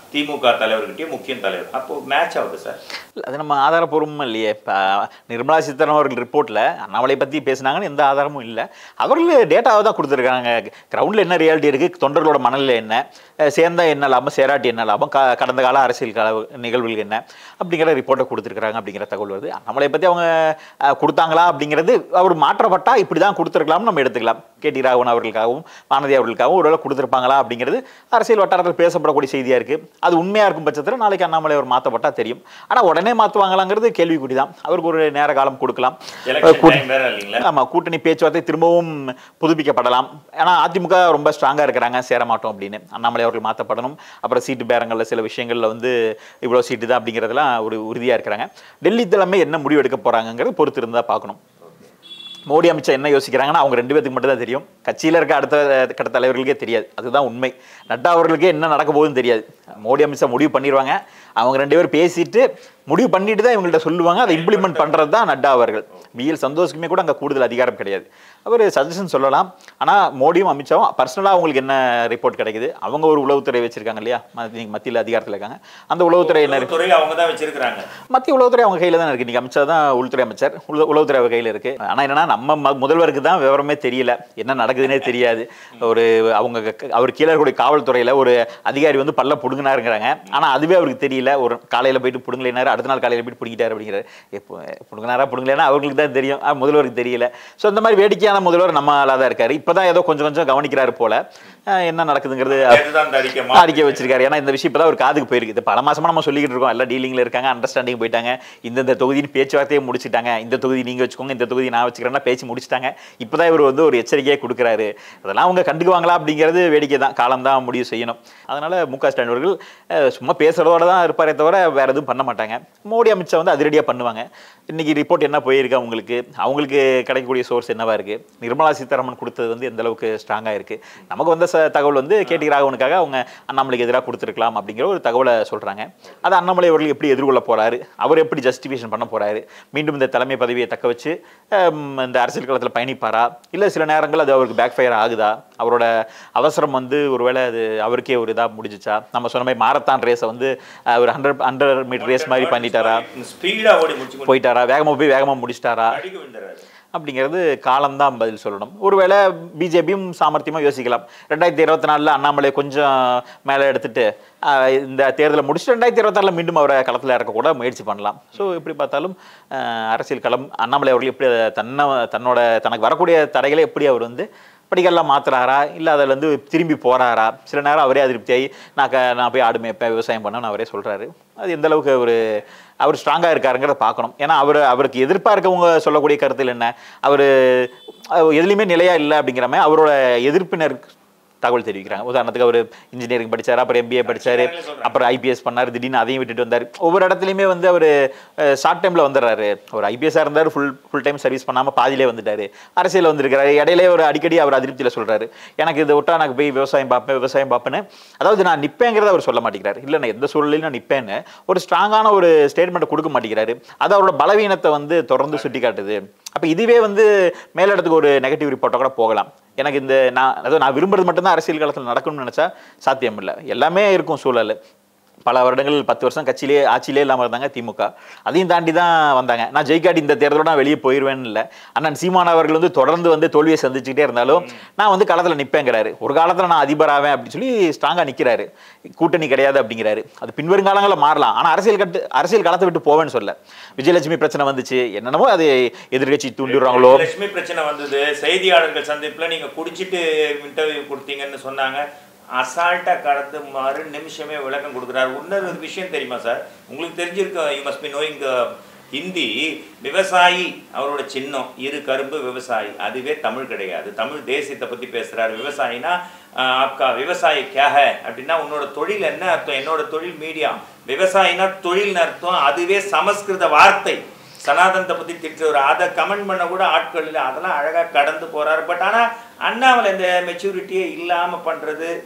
Speaker 1: திமுக தலைவர்கிட்டயும் முக்கிய தலைவர். அப்போ மேட்ச் ஆகுது சார்.
Speaker 2: அது நம்ம ஆதாரப்பூர்வமும் இல்லையே. இப்போ நிர்மலா சீதாராமன் அவர்கள் ரிப்போர்ட்டில் அண்ணாமலை பற்றி பேசினாங்கன்னு எந்த ஆதாரமும் இல்லை. அவர்கள் டேட்டாவை தான் கொடுத்துருக்காங்க. கிரவுண்டில் என்ன ரியாலிட்டி இருக்குது, தொண்டர்களோட மனநிலை என்ன, சேர்ந்தா என்ன லாபம், சேராட்டி என்ன லாபம், கடந்த கால அரசியல் நிகழ்வுகள் என்ன அப்படிங்கிற ரிப்போர்ட்டை கொடுத்துருக்காங்க அப்படிங்கிற தகவல் வருது. அண்ணாமலை பற்றி அவங்க கொடுத்தாங்களா அப்படிங்கிறது அவர் மாற்றப்பட்டா இப்படி தான் கொடுத்துருக்கலாம்னு நம்ம எடுத்துக்கலாம். கேடி ராகவன் அவர்களுக்காகவும் வானதி அவர்களுக்காகவும் ஒருவேளை கொடுத்துருப்பாங்களா அப்படிங்கிறது அரசியல் வட்டாரத்தில் பேசப்படக்கூடிய செய்தியாக இருக்குது. அது உண்மையாக இருக்கும் பட்சத்தில் நாளைக்கு அண்ணாமலை அவர் மாற்றப்பட்டா தெரியும். ஆனால் உடனே மாற்றுவாங்களாங்கிறது கேள்விக்குறி தான். அவருக்கு ஒரு நேர காலம் கொடுக்கலாம். ஆமாம், கூட்டணி பேச்சுவார்த்தை திரும்பவும் புதுப்பிக்கப்படலாம். ஆனால் அதிமுக ரொம்ப ஸ்ட்ராங்காக இருக்கிறாங்க, சேர மாட்டோம் அப்படின்னு. அண்ணாமலை அவர்கள் மாற்றப்படணும். அப்புறம் சீட்டு பேரங்களில் சில விஷயங்களில் வந்து இவ்வளோ சீட்டு தான் அப்படிங்கிறதுலாம் ஒரு உறுதியாக இருக்கிறாங்க. டெல்லி தலைமை என்ன முடிவு எடுக்க போகிறாங்கிறது பொறுத்து இருந்தால் பார்க்கணும். மோடி அமித்ஷா என்ன யோசிக்கிறாங்கன்னா அவங்க 2 பேருக்கு மட்டும் தான் தெரியும். கட்சியில் இருக்க அடுத்த கட்ட தலைவர்களுக்கே தெரியாது. அதுதான் உண்மை. நட்டா அவர்களுக்கே என்ன நடக்க போகுதுன்னு தெரியாது. மோடி அமித்ஷா முடிவு பண்ணிடுவாங்க. அவங்க 2 பேரும் பேசிட்டு முடிவு பண்ணிட்டு தான் இவங்கள்ட்ட சொல்லுவாங்க. அதை இம்ப்ளிமெண்ட் பண்ணுறது தான் நட்டா அவர்கள். பிஎல் சந்தோஷ்க்குமே கூட அங்கே கூடுதல் அதிகாரம் கிடையாது. அவர் சஜஷன் சொல்லலாம். ஆனால் மோடியும் அமித்ஷாவும் பர்சனலாக அவங்களுக்கு என்ன ரிப்போர்ட் கிடைக்குது, அவங்க ஒரு உளவுத்துறை வச்சிருக்காங்க இல்லையா, மத்தியில் அதிகாரத்தில் இருக்காங்க. அந்த உளவுத்துறை என்ன
Speaker 1: அவங்க தான் வச்சிருக்காங்க.
Speaker 2: மத்திய உளவுத்துறை அவங்க கையில் தான் இருக்குது. இன்றைக்கி அமித்ஷா தான் உள்துறை அமைச்சர், உளவுத்துறை அவங்க கையில் இருக்குது. ஆனால் என்னன்னா நம்ம முதல்வருக்கு தான் விவரமே தெரியல, என்ன நடக்குதுன்னே தெரியாது. அவர் கீழே இருக்கக்கூடிய காவல்துறையில் ஒரு அதிகாரி வந்து பல்ல புடுங்கினாருங்கிறாங்க. ஆனால் அதுவே அவருக்கு தெரியல. ஒரு காலையில் போயிட்டு புடுங்கலைனாரு, அடுத்த நாள் காலையில் போயிட்டு பிடிக்கிட்டாரு அப்படிங்கிறாரு. இப்போ புடுங்கினாரா புடுங்கலைன்னா அவர்களுக்கு தான் தெரியும், முதல்வருக்கு தெரியல. ஸோ இந்த மாதிரி வேடிக்கையான முதல்வர் நம்ம ஆளாக தான் இருக்காரு. இப்போதான் ஏதோ கொஞ்சம் கவனிக்கிறாரு போல. என்ன நடக்குதுங்கிறது அறிக்கை வச்சிருக்காரு. ஏன்னா இந்த விஷயம் இப்போதான் ஒரு காதுக்கு போயிருக்கு. இது பல மாசமா நம்ம சொல்லிக்கிட்டு இருக்கோம். எல்லாம் டீலிங்ல இருக்காங்க, அண்டர்ஸ்டாண்டிங் போயிட்டாங்க. இந்த தொகுதியின் பேச்சுவார்த்தையை முடிச்சுட்டாங்க. இந்த தொகுதி நீங்க வச்சுக்கோங்க, இந்த தொகுதி நான் வச்சுக்கிறேன்னா பேச்சு முடிச்சுட்டாங்க. இப்போதான் இவர் வந்து ஒரு எச்சரிக்கையை கொடுக்குறாரு. அதெல்லாம் அவங்க கண்டுக்குவாங்களா அப்படிங்கிறது வேடிக்கை தான். காலம் தான் முடிவு செய்யணும். அதனால மு.க. ஸ்டாலின் அவர்கள் சும்மா பேசுறதோட தான் இருப்பாரே தவிர வேற எதுவும் பண்ண மாட்டாங்க. மோடி அமித்ஷா வந்து அதிரடியாக பண்ணுவாங்க. இன்னைக்கு ரிப்போர்ட் என்ன போயிருக்கு, அவங்களுக்கு கிடைக்கக்கூடிய சோர்ஸ் என்னவா இருக்கு, நிர்மலா சீதாராமன் கொடுத்தது வந்து எந்த அளவுக்கு ஸ்ட்ராங்காக இருக்கு. நமக்கு வந்த தகவல் வந்து கேடி ராகவனுக்காக அவங்க அண்ணாமலைக்கு எதிராக கொடுத்துருக்கலாம் அப்படிங்கிற ஒரு தகவலை சொல்றாங்க. அதை அண்ணாமலை அவர்கள் எப்படி எதிர்கொள்ள போறாரு, அவர் எப்படி ஜஸ்டிஃபிகேஷன் பண்ண போறாரு, மீண்டும் இந்த தலைமை பதவியை தக்க வச்சு இந்த அரசியல் களத்தில் பயணிப்பாரா, இல்லை சில நேரங்கள் அது அவருக்கு பேக் ஃபயர் ஆகுதா, அவரோட அவசரம் வந்து ஒருவேளை அது அவருக்கே ஒரு இதாக முடிஞ்சிச்சா, நம்ம சொன்ன மாதிரி மாரத்தான் ரேஸை வந்து ஒரு 100 மீட்டர் ரேஸ் மாதிரி பண்ணிட்டாரா, போயிட்டாரா, வேகமாக முடிச்சிட்டாரா அப்படிங்கிறது காலம்தான் பதில் சொல்லணும். ஒருவேளை பிஜேபியும் சாமர்த்தியமாக யோசிக்கலாம். 2024 அண்ணாமலை கொஞ்சம் மேலே எடுத்துட்டு இந்த தேர்தலை முடிச்சுட்டு 2026 மீண்டும் அவரை களத்தில் இறக்கக்கூட முயற்சி பண்ணலாம். ஸோ எப்படி பார்த்தாலும் அரசியல் களம் அண்ணாமலை அவர்கள் எப்படி தனக்கு வரக்கூடிய தடைகளை எப்படி அவர் வந்து படிக்கெல்லாம் மாற்றுறாரா, இல்லை அதில் வந்து திரும்பி போகிறாரா, சில நேரம் அவரே அதிருப்தியாகி நான் போய் ஆடு மேய்ப்பேன், விவசாயம் பண்ணணும்னு அவரே சொல்கிறாரு. அது எந்த அளவுக்கு அவர் ஸ்ட்ராங்காக இருக்காருங்கிறத பார்க்கணும். ஏன்னா அவருக்கு எதிர்ப்பாக இருக்கவங்க சொல்லக்கூடிய கருத்தில் என்ன, அவர் எதுலையுமே நிலையாக இல்லை அப்படிங்கிற மாதிரி அவரோட எதிர்ப்பினர் தகவல் தெரிவிக்கிறாங்க. உதாரணத்துக்கு அவர் இன்ஜினியரிங் படித்தார், அப்புறம் MBA படித்தார், அப்புறம் IPS பண்ணார், திடீர்னு அதையும் விட்டுட்டு வந்தார். ஒவ்வொரு இடத்துலையுமே வந்து அவர் ஷார்ட் டைமில் வந்துடுறாரு. ஒரு IPS-ஆக இருந்தார், ஃபுல் டைம் சர்வீஸ் பண்ணாமல் பாதியிலே வந்துட்டார், அரசியல் வந்திருக்கிறாரு. இடையிலே ஒரு அடிக்கடி அவர் அதிருப்தியில் சொல்கிறாரு, எனக்கு இதை விட்டா எனக்கு போய் விவசாயம் பார்ப்பேன்னு. அதாவது நான் நிற்பேங்கிறத அவர் சொல்ல மாட்டேங்கிறார். இல்லை நான் எந்த சூழலையும் நான் நிற்பேன்னு ஒரு ஸ்ட்ராங்கான ஒரு ஸ்டேட்மெண்ட்டை கொடுக்க மாட்டேங்கிறாரு. அது அவரோட பலவீனத்தை வந்து தொடர்ந்து சுட்டி காட்டுது. அப்போ இதுவே வந்து மேலிடத்துக்கு ஒரு நெகட்டிவ் ரிப்போர்ட்டாக கூட போகலாம். எனக்கு நான் விரும்புறது மட்டும்தான் அரசியல் காலத்தில் நடக்கணும்னு நினச்சா சாத்தியம் இல்லை. எல்லாமே இருக்கும் சூழல். பல வருடங்கள் 10 வருஷம் ஆட்சியிலே இல்லாமல் இருந்தாங்க திமுக. அதையும் தாண்டி தான் வந்தாங்க. நான் ஜெயிக்காட்டி இந்த தேர்தலோட நான் வெளியே போயிடுவேன்னு இல்லை. அண்ணன் சீமான் அவர்கள் வந்து தொடர்ந்து வந்து தோல்வியை சந்திச்சுக்கிட்டே இருந்தாலும் நான் வந்து களத்தில் நிற்பேங்கிறாரு. ஒரு காலத்தில் நான் அதிபராவேன் அப்படின்னு சொல்லி ஸ்ட்ராங்காக நிற்கிறாரு. கூட்டணி கிடையாது அப்படிங்கிறாரு. அது பின்வரும் காலங்களில் மாறலாம். ஆனால் அரசியல் களத்தை விட்டு போவேன்னு சொல்ல. விஜயலட்சுமி பிரச்சனை வந்துச்சு, என்னென்னமோ அது எதிர்கட்சி தூண்டிடுறாங்களோ.
Speaker 1: லட்சுமி பிரச்சனை வந்தது, செய்தியாளர்கள் சந்திப்பில் நீங்கள் குடிச்சிட்டு இன்டர்வியூ கொடுத்தீங்கன்னு சொன்னாங்க. அசால்ட்டாக கடந்து மறு நிமிஷமே விளக்கம் கொடுக்குறாரு. இன்னொரு விஷயம் தெரியுமா சார், உங்களுக்கு தெரிஞ்சிருக்க, you must be knowing Hindi. விவசாயி அவரோட சின்னம், இரு கரும்பு விவசாயி, அதுவே தமிழ் கிடையாது. தமிழ் தேசியத்தை பற்றி பேசுகிறாரு. விவசாயினா ஆப்கா விவசாயி கேஹ அப்படின்னா உன்னோட தொழில் என்ன அர்த்தம், என்னோட தொழில் மீடியா. விவசாயினா தொழில்னு அர்த்தம், அதுவே சமஸ்கிருத வார்த்தை. சனாதனத்தை பற்றி திட்டுறவர், அதை கமெண்ட் பண்ண கூட ஆட்கள் இல்லை. அதெல்லாம் அழகாக கடந்து போகிறாரு. பட் ஆனால் அண்ணாமலை இந்த மெச்சூரிட்டியே இல்லாமல் பண்ணுறது,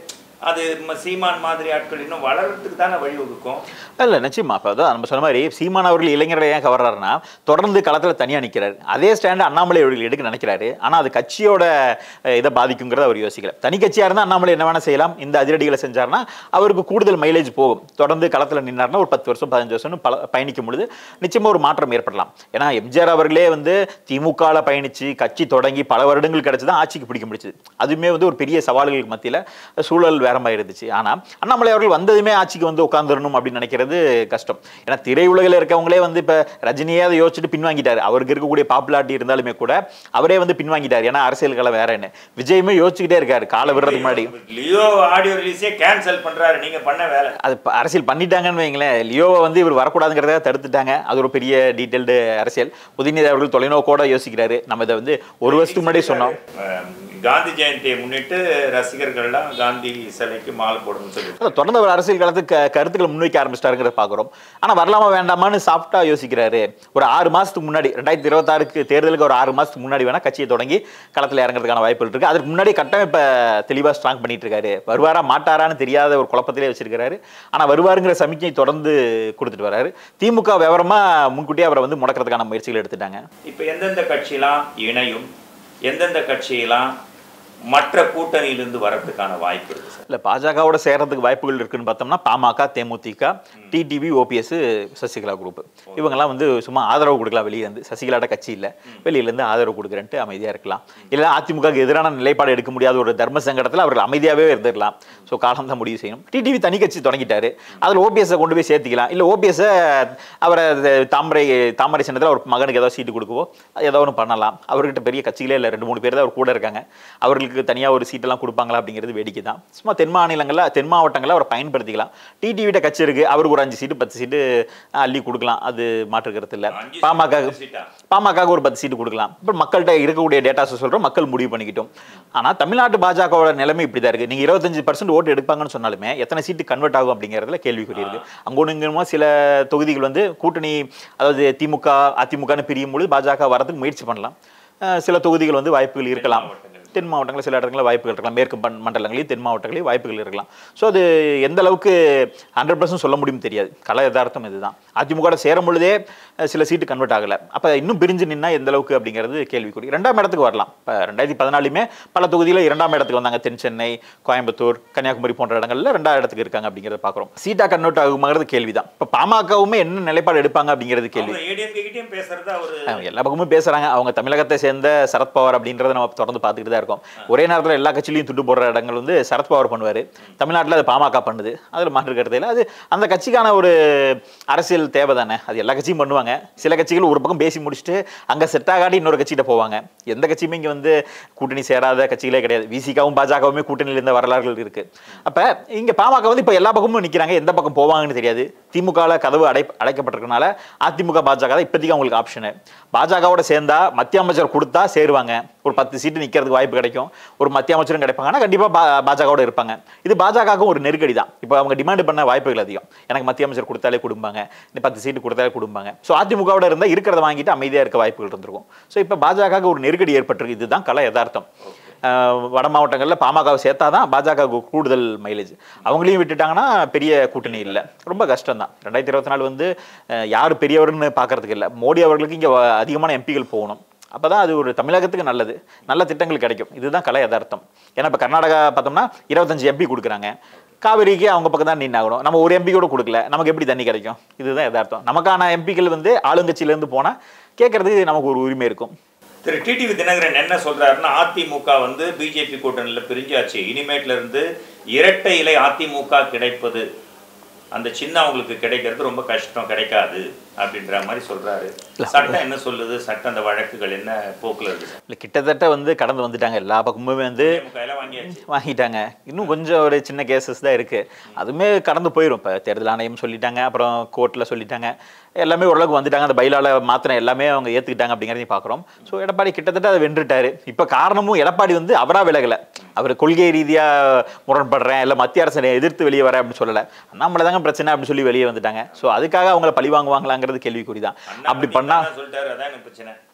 Speaker 1: அது சீமான் மாதிரி ஆட்கள் இன்னும் வளர்றதுக்கு தானே வழிவகுக்கும்.
Speaker 2: இல்லை நிச்சயமா. அப்போ அதான் நம்ம சொன்ன மாதிரி சீமான் அவர்கள் இளைஞரை ஏன் கவர்றாருன்னா தொடர்ந்து களத்தில் தனியாக நிற்கிறாரு. அதே ஸ்டாண்டு அண்ணாமலை அவர்கள் எடுக்க நினைக்கிறாரு. ஆனால் அது கட்சியோட இதை பாதிக்குங்கிறத அவர் யோசிக்கல. தனி கட்சியாக இருந்தால் அண்ணாமலை என்ன வேணால் செய்யலாம். இந்த அதிரடிகளை செஞ்சார்னா அவருக்கு கூடுதல் மைலேஜ் போகும். தொடர்ந்து களத்தில் நின்னார்னா ஒரு 10 வருஷம் 15 வருஷம் பயணிக்கும் பொழுது நிச்சயமாக ஒரு மாற்றம் ஏற்படலாம். ஏன்னா எம்ஜிஆர் அவர்களே வந்து திமுகவில் பயணித்து கட்சி தொடங்கி பல வருடங்கள் கிடைச்சி தான் ஆட்சிக்கு பிடிக்க முடிச்சது. அதுவுமே வந்து ஒரு பெரிய சவால்களுக்கு மத்தியில் சூழல் வேற மாதிரி இருந்துச்சு. ஆனால் அண்ணாமலை அவர்கள் வந்ததுமே ஆட்சிக்கு வந்து உட்காந்துடணும் அப்படின்னு நினைக்கிறது கஷ்டம். ஏன்னா திரையுலகில் இருக்கவங்களே வந்து இப்போ ரஜினியே அதை யோசிச்சுட்டு பின்வாங்கிட்டார். அவருக்கு இருக்கக்கூடிய பாப்புலாரிட்டி இருந்தாலுமே கூட அவரே வந்து பின்வாங்கிட்டார். ஏன்னா அரசியல் கலை வேற என்ன. விஜயுமே யோசிச்சுக்கிட்டே இருக்காரு கால விடுறதுக்கு முன்னாடி.
Speaker 1: லியோ ஆடியோ ரிலீஸே கேன்சல் பண்றாரு. நீங்க பண்ண வேலை
Speaker 2: அது அரசியல் பண்ணிட்டாங்கன்னு வைங்களேன். லியோவை வந்து இவர் வரக்கூடாதுங்கிறத தடுத்துட்டாங்க. அது ஒரு பெரிய டீட்டெயில்டு அரசியல். உதயநிதி அவர்கள் தொலைநோக்கோட யோசிக்கிறாரு. நம்ம இதை வந்து ஒரு வருஷத்துக்கு முன்னாடி சொன்னோம்.
Speaker 1: காந்தி ஜெயந்தியை முன்னிட்டு ரசிகர்கள்லாம் காந்தி சிலைக்கு மாலை போடணும்னு சொல்லி
Speaker 2: தொடர்ந்து ஒரு அரசியல் காலத்துக்கு கருத்துக்களை முன்வைக்க ஆரம்பிச்சிட்டாருங்கிறத பார்க்குறோம். ஆனால் வரலாமா வேண்டாமான்னு சாஃப்டா யோசிக்கிறாரு. ஒரு 6 மாதத்துக்கு முன்னாடி 2026 தேர்தலுக்கு ஒரு 6 மாதத்துக்கு முன்னாடி வேணா கட்சியை தொடங்கி களத்தில் இறங்குறதுக்கான வாய்ப்புகள் இருக்கு. அதுக்கு முன்னாடி கட்டமைப்பை தெளிவாக ஸ்ட்ராங் பண்ணிட்டு இருக்காரு. வருவாரா மாட்டாரான்னு தெரியாத ஒரு குழப்பத்திலே வச்சிருக்காரு. ஆனால் வருவாருங்கிற சமிக்கை தொடர்ந்து கொடுத்துட்டு வராரு. திமுக விவரமா முன்கூட்டியே அவரை வந்து முடக்கிறதுக்கான முயற்சிகள் எடுத்துட்டாங்க.
Speaker 1: இப்போ எந்தெந்த கட்சியெல்லாம் இணையும், எந்தெந்த கட்சியெல்லாம் மற்ற கூட்டணியிலிருந்து வரதுக்கான வாய்ப்பு இருக்கு சார்?
Speaker 2: இல்லை பாஜகவோட சேர்றதுக்கு வாய்ப்புகள் இருக்குன்னு பார்த்தோம்னா பாமக, தேமுதிக, டிடிவி, ஓபிஎஸ், சசிகலா குரூப் இவங்கெல்லாம் வந்து சும்மா ஆதரவு கொடுக்கலாம். வெளியே வந்து சசிகலாட கட்சி இல்லை, வெளியிலேருந்து ஆதரவு கொடுக்குறேன்ட்டு அமைதியாக இருக்கலாம். இல்லை அதிமுகவுக்கு எதிரான நிலைப்பாடு எடுக்க முடியாத ஒரு தர்ம சங்கடத்தில் அவர்கள் அமைதியாகவே இருந்துடலாம். ஸோ காலம் தான் முடிவு செய்யணும். டிடிவி தனி கட்சி தொடங்கிட்டாரு. அதில் ஓபிஎஸ்ஸை கொண்டு போய் சேர்த்திக்கலாம். இல்லை ஓபிஎஸ்ஸை அவரை தாமரை சின்னத்தில் அவர் மகனுக்கு ஏதாவது சீட்டு கொடுக்கவோ ஏதோ ஒன்று பண்ணலாம். அவர்கிட்ட பெரிய கட்சிகளே இல்லை, 2-3 பேர் தான் அவர் கூட இருக்காங்க. அவர்களுக்கு தனியாக ஒரு சீட்டெல்லாம் கொடுப்பாங்களா அப்படிங்கிறது வேடிக்கை தான். சும்மா தென் மாவட்டங்களில் அவரை பயன்படுத்திக்கலாம். டிடிவிட்ட கட்சி இருக்கு, அவருக்கு ஒரு 5 சீட்டு 10 சீட்டு அள்ளி கொடுக்கலாம். அது மாற்றுக்கிறது இல்லை. பாமக ஒரு 10 சீட்டு கொடுக்கலாம். இப்போ மக்கள்கிட்ட இருக்கக்கூடிய டேட்டாஸை சொல்கிறோம், மக்கள் முடிவு பண்ணிக்கிட்டோம். ஆனால் தமிழ்நாட்டு பாஜகவோட நிலைமை இப்படி தான் இருக்குது. நீங்கள் 25% ஓட்டு எடுப்பாங்கன்னு சொன்னாலுமே எத்தனை சீட்டு கன்வெர்ட் ஆகும் அப்படிங்கிறதுல கேள்விக்குறி இருக்கு. அங்கொன்றுமா சில தொகுதிகள் வந்து கூட்டணி, அதாவது திமுக அதிமுகன்னு பிரியும் பொழுது பாஜக வரதுக்கு முயற்சி பண்ணலாம். சில தொகுதிகள் வந்து வாய்ப்புகள் இருக்கலாம். தென் மாவட்டங்களில் சில இடங்களில் வாய்ப்புகள் இருக்கலாம். மேற்கு மண்டலங்களையும் தென் மாவட்டங்களையும் வாய்ப்புகள் இருக்கலாம். ஸோ அது எந்த அளவுக்கு 100% சொல்ல முடியும் தெரியாது. கல யதார்த்தம் இதுதான். அதிமுக சேரும் பொழுதே சில சீட்டு கன்வெர்ட் ஆகலை. அப்போ இன்னும் பிரிஞ்சு நின்னா எந்த அளவுக்கு அப்படிங்கிறது கேள்விக்குறி. 2ஆம் இடத்துக்கு வரலாம். இப்போ 2014 பல தொகுதியில் 2ஆம் இடத்துக்கு வந்தாங்க. தென் சென்னை, கோயம்புத்தூர், கன்னியாகுமரி போன்ற இடங்களில் 2ஆம் இடத்துக்கு இருக்காங்க அப்படிங்கிறத பார்க்குறோம். சீட்டா கன்வெர்ட் ஆகுங்கிறது கேள்விதான். இப்போ பாமகவுமே என்ன நிலைப்பாடு எடுப்பாங்க அப்படிங்கிறது கேள்வி. எல்லா பக்கமும் பேசுறாங்க. அவங்க தமிழகத்தை சேர்ந்த சரத்பவார் அப்படின்றத நம்ம தொடர்ந்து பார்த்துக்கிட்டு தான் இருக்கும். ஒரே நேரத்தில் எல்லா கட்சியிலையும் துண்டு போடுற இடங்கள் வந்து சரத்பவார் பண்ணுவார். தமிழ்நாட்டில் அது பாமக பண்ணுது. அதில் மாற்று கருத்து இல்லை. அது அந்த கட்சிக்கான ஒரு அரசியல் தேவை தானே. அது எல்லா கட்சியும் பண்ணுவாங்க. சில கட்சிகள் ஒரு பக்கம் பேசி முடிச்சுட்டு அங்கே செட் ஆகாட்டி இன்னொரு கட்சிகிட்ட போவாங்க. எந்த கட்சியுமே இங்கே வந்து கூட்டணி சேராத கட்சிகளே கிடையாது. விசிகாவும் பாஜகவுமே கூட்டணியில் இருந்த வரலாறுகள் இருக்கு. அப்போ இங்கே பாமக வந்து இப்போ எல்லா பக்கமும் நிற்கிறாங்க. எந்த பக்கம் போவாங்கன்னு தெரியாது. திமுகவில் கதவு அடைக்கப்பட்டிருக்கனால அதிமுக பாஜக தான் இப்போதைக்கு அவங்களுக்கு ஆப்ஷனு. பாஜகவோட சேர்ந்தா மத்திய அமைச்சர் கொடுத்தா சேருவாங்க. ஒரு 10 சீட்டு நிற்கிறதுக்கு வாய்ப்பு கிடைக்கும். ஒரு மத்திய அமைச்சரும் கிடைப்பாங்க. ஆனால் கண்டிப்பாக பாஜகவோட இருப்பாங்க. இது பாஜகவுக்கும் ஒரு நெருக்கடி தான். இப்போ அவங்க டிமாண்ட் பண்ண வாய்ப்புகள் அதிகம். எனக்கு மத்திய அமைச்சர் கொடுத்தாலே கொடுப்பாங்க, 10 சீட்டு கொடுத்தாலே கொடுப்பாங்க. ஸோ அதிமுகவோட இருந்தால் இருக்கிறத வாங்கிட்டு அமைதியாக இருக்க வாய்ப்புகள் இருந்திருக்கும். ஸோ இப்போ பாஜகவுக்கு ஒரு நெருக்கடி ஏற்பட்டிருக்கு. இதுதான் கல யதார்த்தம். வட மாவட்டங்களில் பாமகவை சேர்த்தா தான் பாஜகவுக்கு கூடுதல் மைலேஜ். அவங்களையும் விட்டுட்டாங்கன்னா பெரிய கூட்டணி இல்லை. ரொம்ப கஷ்டம் தான். 2024 வந்து யார் பெரியவர்னு பார்க்கறதுக்கு இல்லை. மோடி அவர்களுக்கு இங்கே அதிகமான எம்பிகள் போகணும். அப்போ தான் அது ஒரு தமிழகத்துக்கு நல்லது, நல்ல திட்டங்கள் கிடைக்கும். இதுதான் கலை யதார்த்தம். ஏன்னா இப்போ கர்நாடகா பார்த்தோம்னா 25 எம்பி கொடுக்குறாங்க. காவிரிக்கு அவங்க பக்கம் தான் நின்னாகணும். நம்ம ஒரு எம்பி கூட கொடுக்கல, நமக்கு எப்படி தண்ணி கிடைக்கும்? இதுதான் யதார்த்தம். நமக்கான எம்பிக்கள் வந்து ஆளுங்கட்சியிலேருந்து போனால் கேட்கறதுக்கு நமக்கு ஒரு உரிமை இருக்கும்.
Speaker 1: திரு டிடிவி தினகரன் என்ன சொல்றாருன்னா, அதிமுக வந்து பிஜேபி கூட்டணியில் பிரிஞ்சாச்சு, இனிமேட்ல இருந்து இரட்டை இலை அதிமுக கிடைப்பது, அந்த சின்ன அவங்களுக்கு கிடைக்கிறது ரொம்ப கஷ்டம், கிடைக்காது அப்படின்ற மாதிரி சொல்றாரு. சட்டம் என்ன சொல்லுது? சட்டம் அந்த வழக்குகள் என்ன போக்குல இருக்கு?
Speaker 2: இல்லை கிட்டத்தட்ட வந்து கடந்து வந்துட்டாங்க. எல்லா பக்கமுமே வந்து வாங்கிட்டாங்க. இன்னும் கொஞ்சம் ஒரு சின்ன கேசஸ் தான் இருக்கு. அதுவுமே கடந்து போயிடும். இப்போ தேர்தல் ஆணையம் சொல்லிட்டாங்க, அப்புறம் கோர்ட்டில் சொல்லிட்டாங்க. எல்லாமே ஓரளவுக்கு வந்துட்டாங்க. அந்த பைலால மாத்திரம் எல்லாமே அவங்க ஏற்றுக்கிட்டாங்க அப்படிங்கிறதையும் பார்க்குறோம். ஸோ எடப்பாடி கிட்டத்தட்ட அதை வென்றுட்டாரு. இப்போ காரணமும் எடப்பாடி வந்து அவராக விலகலை. அவர் கொள்கை ரீதியாக முரண்படுறேன், இல்லை மத்திய அரசை எதிர்த்து வெளியே வரேன் அப்படின்னு சொல்லலை. அண்ணாமலை தாங்க பிரச்சனை அப்படின்னு சொல்லி வெளியே வந்துட்டாங்க. ஸோ அதுக்காக அவங்கள பழி வாங்குவாங்களாங்கிறது கேள்விக்குறி தான். அப்படி பண்ணா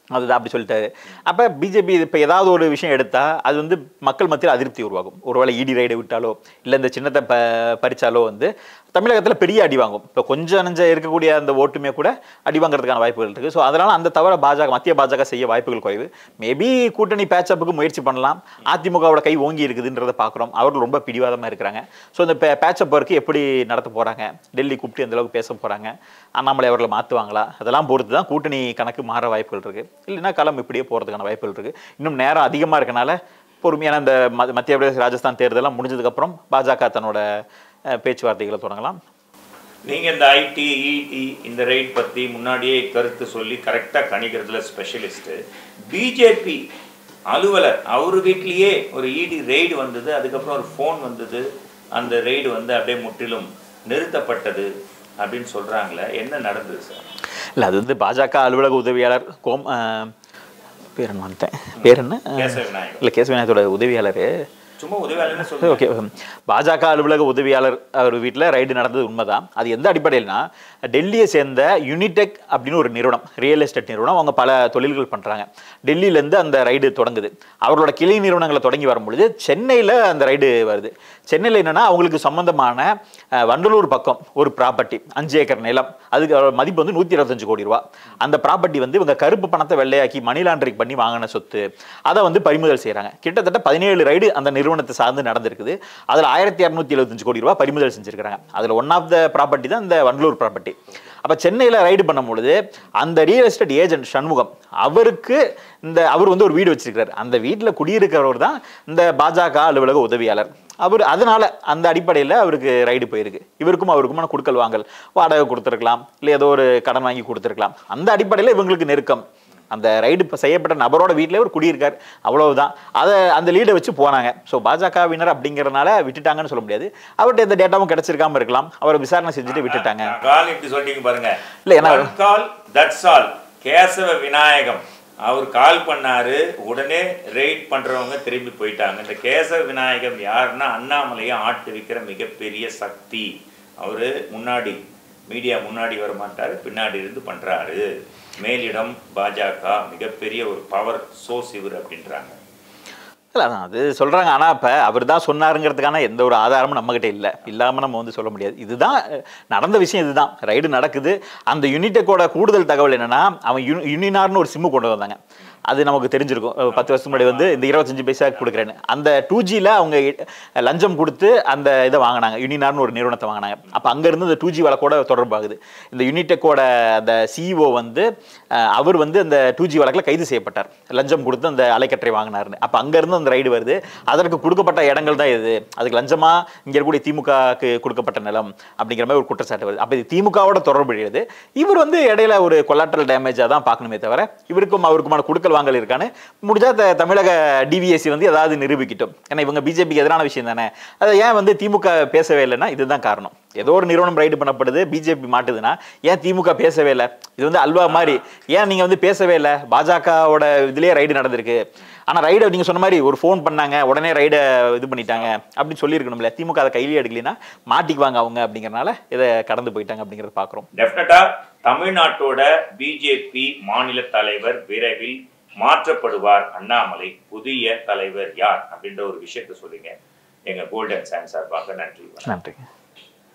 Speaker 2: அதுதான் அப்படி சொல்லிட்டாரு. அப்போ பிஜேபி இப்போ ஏதாவது ஒரு விஷயம் எடுத்தால் அது வந்து மக்கள் மத்தியில் அதிருப்தி உருவாகும். ஒருவேளை இடி ரைடு விட்டாலோ இல்லை இந்த சின்னத்தை பறிச்சாலோ வந்து தமிழகத்தில் பெரிய அடி வாங்கும். இப்போ கொஞ்சம் நஞ்ச இருக்கக்கூடிய அந்த ஓட்டுமே கூட அடி வாங்குறதுக்கான வாய்ப்புகள் இருக்குது. ஸோ அதனால் அந்த தவிர மத்திய பாஜக செய்ய வாய்ப்புகள் குறைவு. மேபி கூட்டணி பேச்சப்புக்கு முயற்சி பண்ணலாம். அதிமுகவோட கை ஓங்கி இருக்குதுன்றதை பார்க்குறோம். அவர்கள் ரொம்ப பிடிவாதமாக இருக்கிறாங்க. ஸோ இந்த பேச்சப் ஒர்க்கு எப்படி நடத்த போகிறாங்க, டெல்லி கூப்பிட்டு எந்த அளவுக்கு பேச போகிறாங்க, அண்ணாமலை அவர்களை மாற்றுவாங்களா, அதெல்லாம் பொறுத்து தான் கூட்டணி கணக்கு மாற வாய்ப்புகள் இருக்குது. இல்லைன்னா களம் இப்படியே போகிறதுக்கான வாய்ப்புகள் இருக்குது. இன்னும் நேரம் அதிகமாக இருக்கனால பொறுமையான இந்த மத்திய பிரதேச ராஜஸ்தான் தேர்தலாம் முடிஞ்சதுக்கப்புறம் பாஜக தன்னோட பேச்சுவார்த்தைகளை தொடங்கலாம்.
Speaker 1: நீங்கள் இந்த ஐடி இடி இந்த ரைட் பற்றி முன்னாடியே கருத்து சொல்லி கரெக்டாக கணிக்கிறதுல ஸ்பெஷலிஸ்ட்டு. பிஜேபி அலுவலர் அவர் வீட்லேயே ஒரு இடி ரெய்டு வந்தது, அதுக்கப்புறம் ஒரு ஃபோன் வந்தது, அந்த ரெய்டு வந்து அப்படியே முற்றிலும் நிறுத்தப்பட்டது அப்படின்னு சொல்கிறாங்களே, என்ன நடந்தது சார்?
Speaker 2: இல்லை, அது வந்து பாஜக அலுவலக உதவியாளர் பேர் என்ன இல்லை கேசவ விநாயகத்தோட உதவியாளர்
Speaker 1: சும்மா உதவியாளர்.
Speaker 2: ஓகே, பாஜக அலுவலக உதவியாளர் அவர் வீட்டில் ரைடு நடந்தது உண்மைதான். அது எந்த அடிப்படையில்னா டெல்லியை சேர்ந்த யூனிடெக் அப்படின்னு ஒரு நிறுவனம், ரியல் எஸ்டேட் நிறுவனம். அவங்க பல தொழில்கள் பண்ணுறாங்க. டெல்லியிலேருந்து அந்த ரைடு தொடங்குது. அவரோட கிளை நிறுவனங்களை தொடங்கி வரும்பொழுது சென்னையில் அந்த ரைடு வருது. சென்னையில் என்னென்னா அவங்களுக்கு சம்மந்தமான வண்டலூர் பக்கம் ஒரு ப்ராப்பர்ட்டி 5 ஏக்கர் நிலம், அதுக்கு மதிப்பு வந்து 125 கோடி ரூபா. அந்த ப்ராப்பர்ட்டி வந்து இவங்க கருப்பு பணத்தை வெள்ளையாக்கி மணி லாண்டரிங் பண்ணி வாங்கின சொத்து. அதை வந்து பறிமுதல் செய்கிறாங்க. கிட்டத்தட்ட 17 ரைடு அந்த நிறுவனத்தை சார்ந்து நடந்திருக்குது. அதில் 1275 கோடி ரூபாய் பறிமுதல் செஞ்சிருக்காங்க. அதில் ஒன் ஆஃப் த ப்ராப்பர்ட்டி தான் இந்த வண்டலூர் ப்ராப்பர்ட்டி. அப்போ சென்னையில் ரைடு பண்ணும்பொழுது அந்த ரியல் எஸ்டேட் ஏஜென்ட் சண்முகம் அவர் வந்து ஒரு வீடு வச்சிருக்கிறார். அந்த வீட்டில் குடியிருக்கிறவர் தான் இந்த பாஜக அலுவலக உதவியாளர். அவர் அதனால அந்த அடிப்படையில் அவருக்கு ரைடு போயிருக்கு. அவருக்குமான குடுக்கல் வாங்கல், வாடகை கொடுத்துருக்கலாம், இல்லை ஏதோ ஒரு கடன் வாங்கி கொடுத்துருக்கலாம். அந்த அடிப்படையில் இவங்களுக்கு நெருக்கம். அந்த ரைடு செய்யப்பட்ட நபரோட வீட்டிலே ஒரு குடியிருக்கார், அவ்வளவுதான். அந்த லீடை வச்சு போனாங்க. ஸோ பாஜகவினர் அப்படிங்கிறதுனால விட்டுட்டாங்கன்னு சொல்ல முடியாது. அவர்கிட்ட எந்த டேட்டாவும் கிடைச்சிருக்காம இருக்கலாம். அவரை விசாரணை செஞ்சுட்டு விட்டுட்டாங்க.
Speaker 1: பாருங்க, இல்லை ஏன்னா கேசவ விநாயகம் அவர் கால் பண்ணாரு, உடனே ரெய்ட் பண்றவங்க திரும்பி போயிட்டாங்க. இந்த கேசவ விநாயகம் யாருன்னா அண்ணாமலையை ஆட்டு வைக்கிற மிகப்பெரிய சக்தி. அவரு மீடியா முன்னாடி வர மாட்டாரு, பின்னாடி இருந்து பண்றாரு. மேலிடம் பாஜக மிகப்பெரிய ஒரு பவர் சோர்ஸ் இவர் அப்படின்றாங்க.
Speaker 2: இல்லை, அதான் அது சொல்கிறாங்க. ஆனால் இப்போ அவர் தான் சொன்னாருங்கிறதுக்கான எந்த ஒரு ஆதாரமும் நம்மகிட்ட இல்லாமல் நம்ம வந்து சொல்ல முடியாது. இதுதான் நடந்த விஷயம். இதுதான் ரைடு நடக்குது. அந்த யூனிடெக்கோட கூடுதல் தகவல் என்னென்னா, அவன் யூனினார்னு ஒரு சிம்மு கொண்டு வந்தாங்க. அது நமக்கு தெரிஞ்சிருக்கும். 10 வருஷத்துக்கு முன்னாடி வந்து இந்த 25 பைசா கொடுக்குறேன்னு அந்த 2Gயில் அவங்க லஞ்சம் கொடுத்து அந்த இதை வாங்கினாங்க. யூனினார்னு ஒரு நிறுவனத்தை வாங்கினாங்க. அப்போ அங்கேருந்து இந்த 2G வழக்கோட தொடர்பாகுது. இந்த யூனிடெக்கோட அந்த சிஇஓ வந்து அவர் வந்து அந்த 2G வழக்கில் கைது செய்யப்பட்டார், லஞ்சம் கொடுத்து அந்த அலைக்கற்றை வாங்கினார்னு. அப்போ அங்கேருந்து அந்த ரைடு வருது. அதற்கு கொடுக்கப்பட்ட இடங்கள் தான் இது. அதுக்கு லஞ்சமாக இங்கே இருக்கக்கூடிய திமுகவுக்கு கொடுக்கப்பட்ட நிலம் அப்படிங்கிற மாதிரி ஒரு குற்றச்சாட்டு வருது. அப்போ இது திமுகவோட தொடர்புடையது. இவர் வந்து இடையில ஒரு கொலாட்ரல் டேமேஜாக தான் பார்க்கணுமே தவிர அவருக்குமான கொடுக்கல் வாங்கல் இருக்கான்னு முடிஞ்சா தமிழக டிவிஎஸ்சி வந்து ஏதாவது நிரூபிக்கிட்டோம். ஏன்னா இவங்க பிஜேபிக்கு எதிரான விஷயம் தானே. அதை ஏன் வந்து திமுக பேசவே இல்லைன்னா இதுதான் காரணம். ஏதோ ஒரு நிறுவனம் ரைடு பண்ணப்படுது, பிஜேபி மாட்டுதுன்னா ஏன் திமுக பேசவே இல்லை? இது வந்து அல்வா மாதிரி. ஏன் நீங்க வந்து பேசவே இல்லை? பாஜகவோட இதுலயே ரைடு நடந்திருக்கு. ஆனா ரைடை நீங்க சொன்ன மாதிரி ஒரு ஃபோன் பண்ணாங்க, உடனே ரைடை இது பண்ணிட்டாங்க அப்படின்னு சொல்லியிருக்கணும்ல. திமுக அதை கையிலே எடுக்கலைன்னா மாட்டிக்குவாங்க அவங்க அப்படிங்கிறனால இதை கடந்து போயிட்டாங்க அப்படிங்கிறத பார்க்குறோம்.
Speaker 1: டெஃபினட்டா தமிழ்நாட்டோட பிஜேபி மாநில தலைவர் விரைவில் மாற்றப்படுவார். அண்ணாமலை புதிய தலைவர் யார் அப்படின்ற ஒரு விஷயத்த சொல்லுங்க. எங்க கோல்டன் சான்ஸ் சார்பாக நன்றி.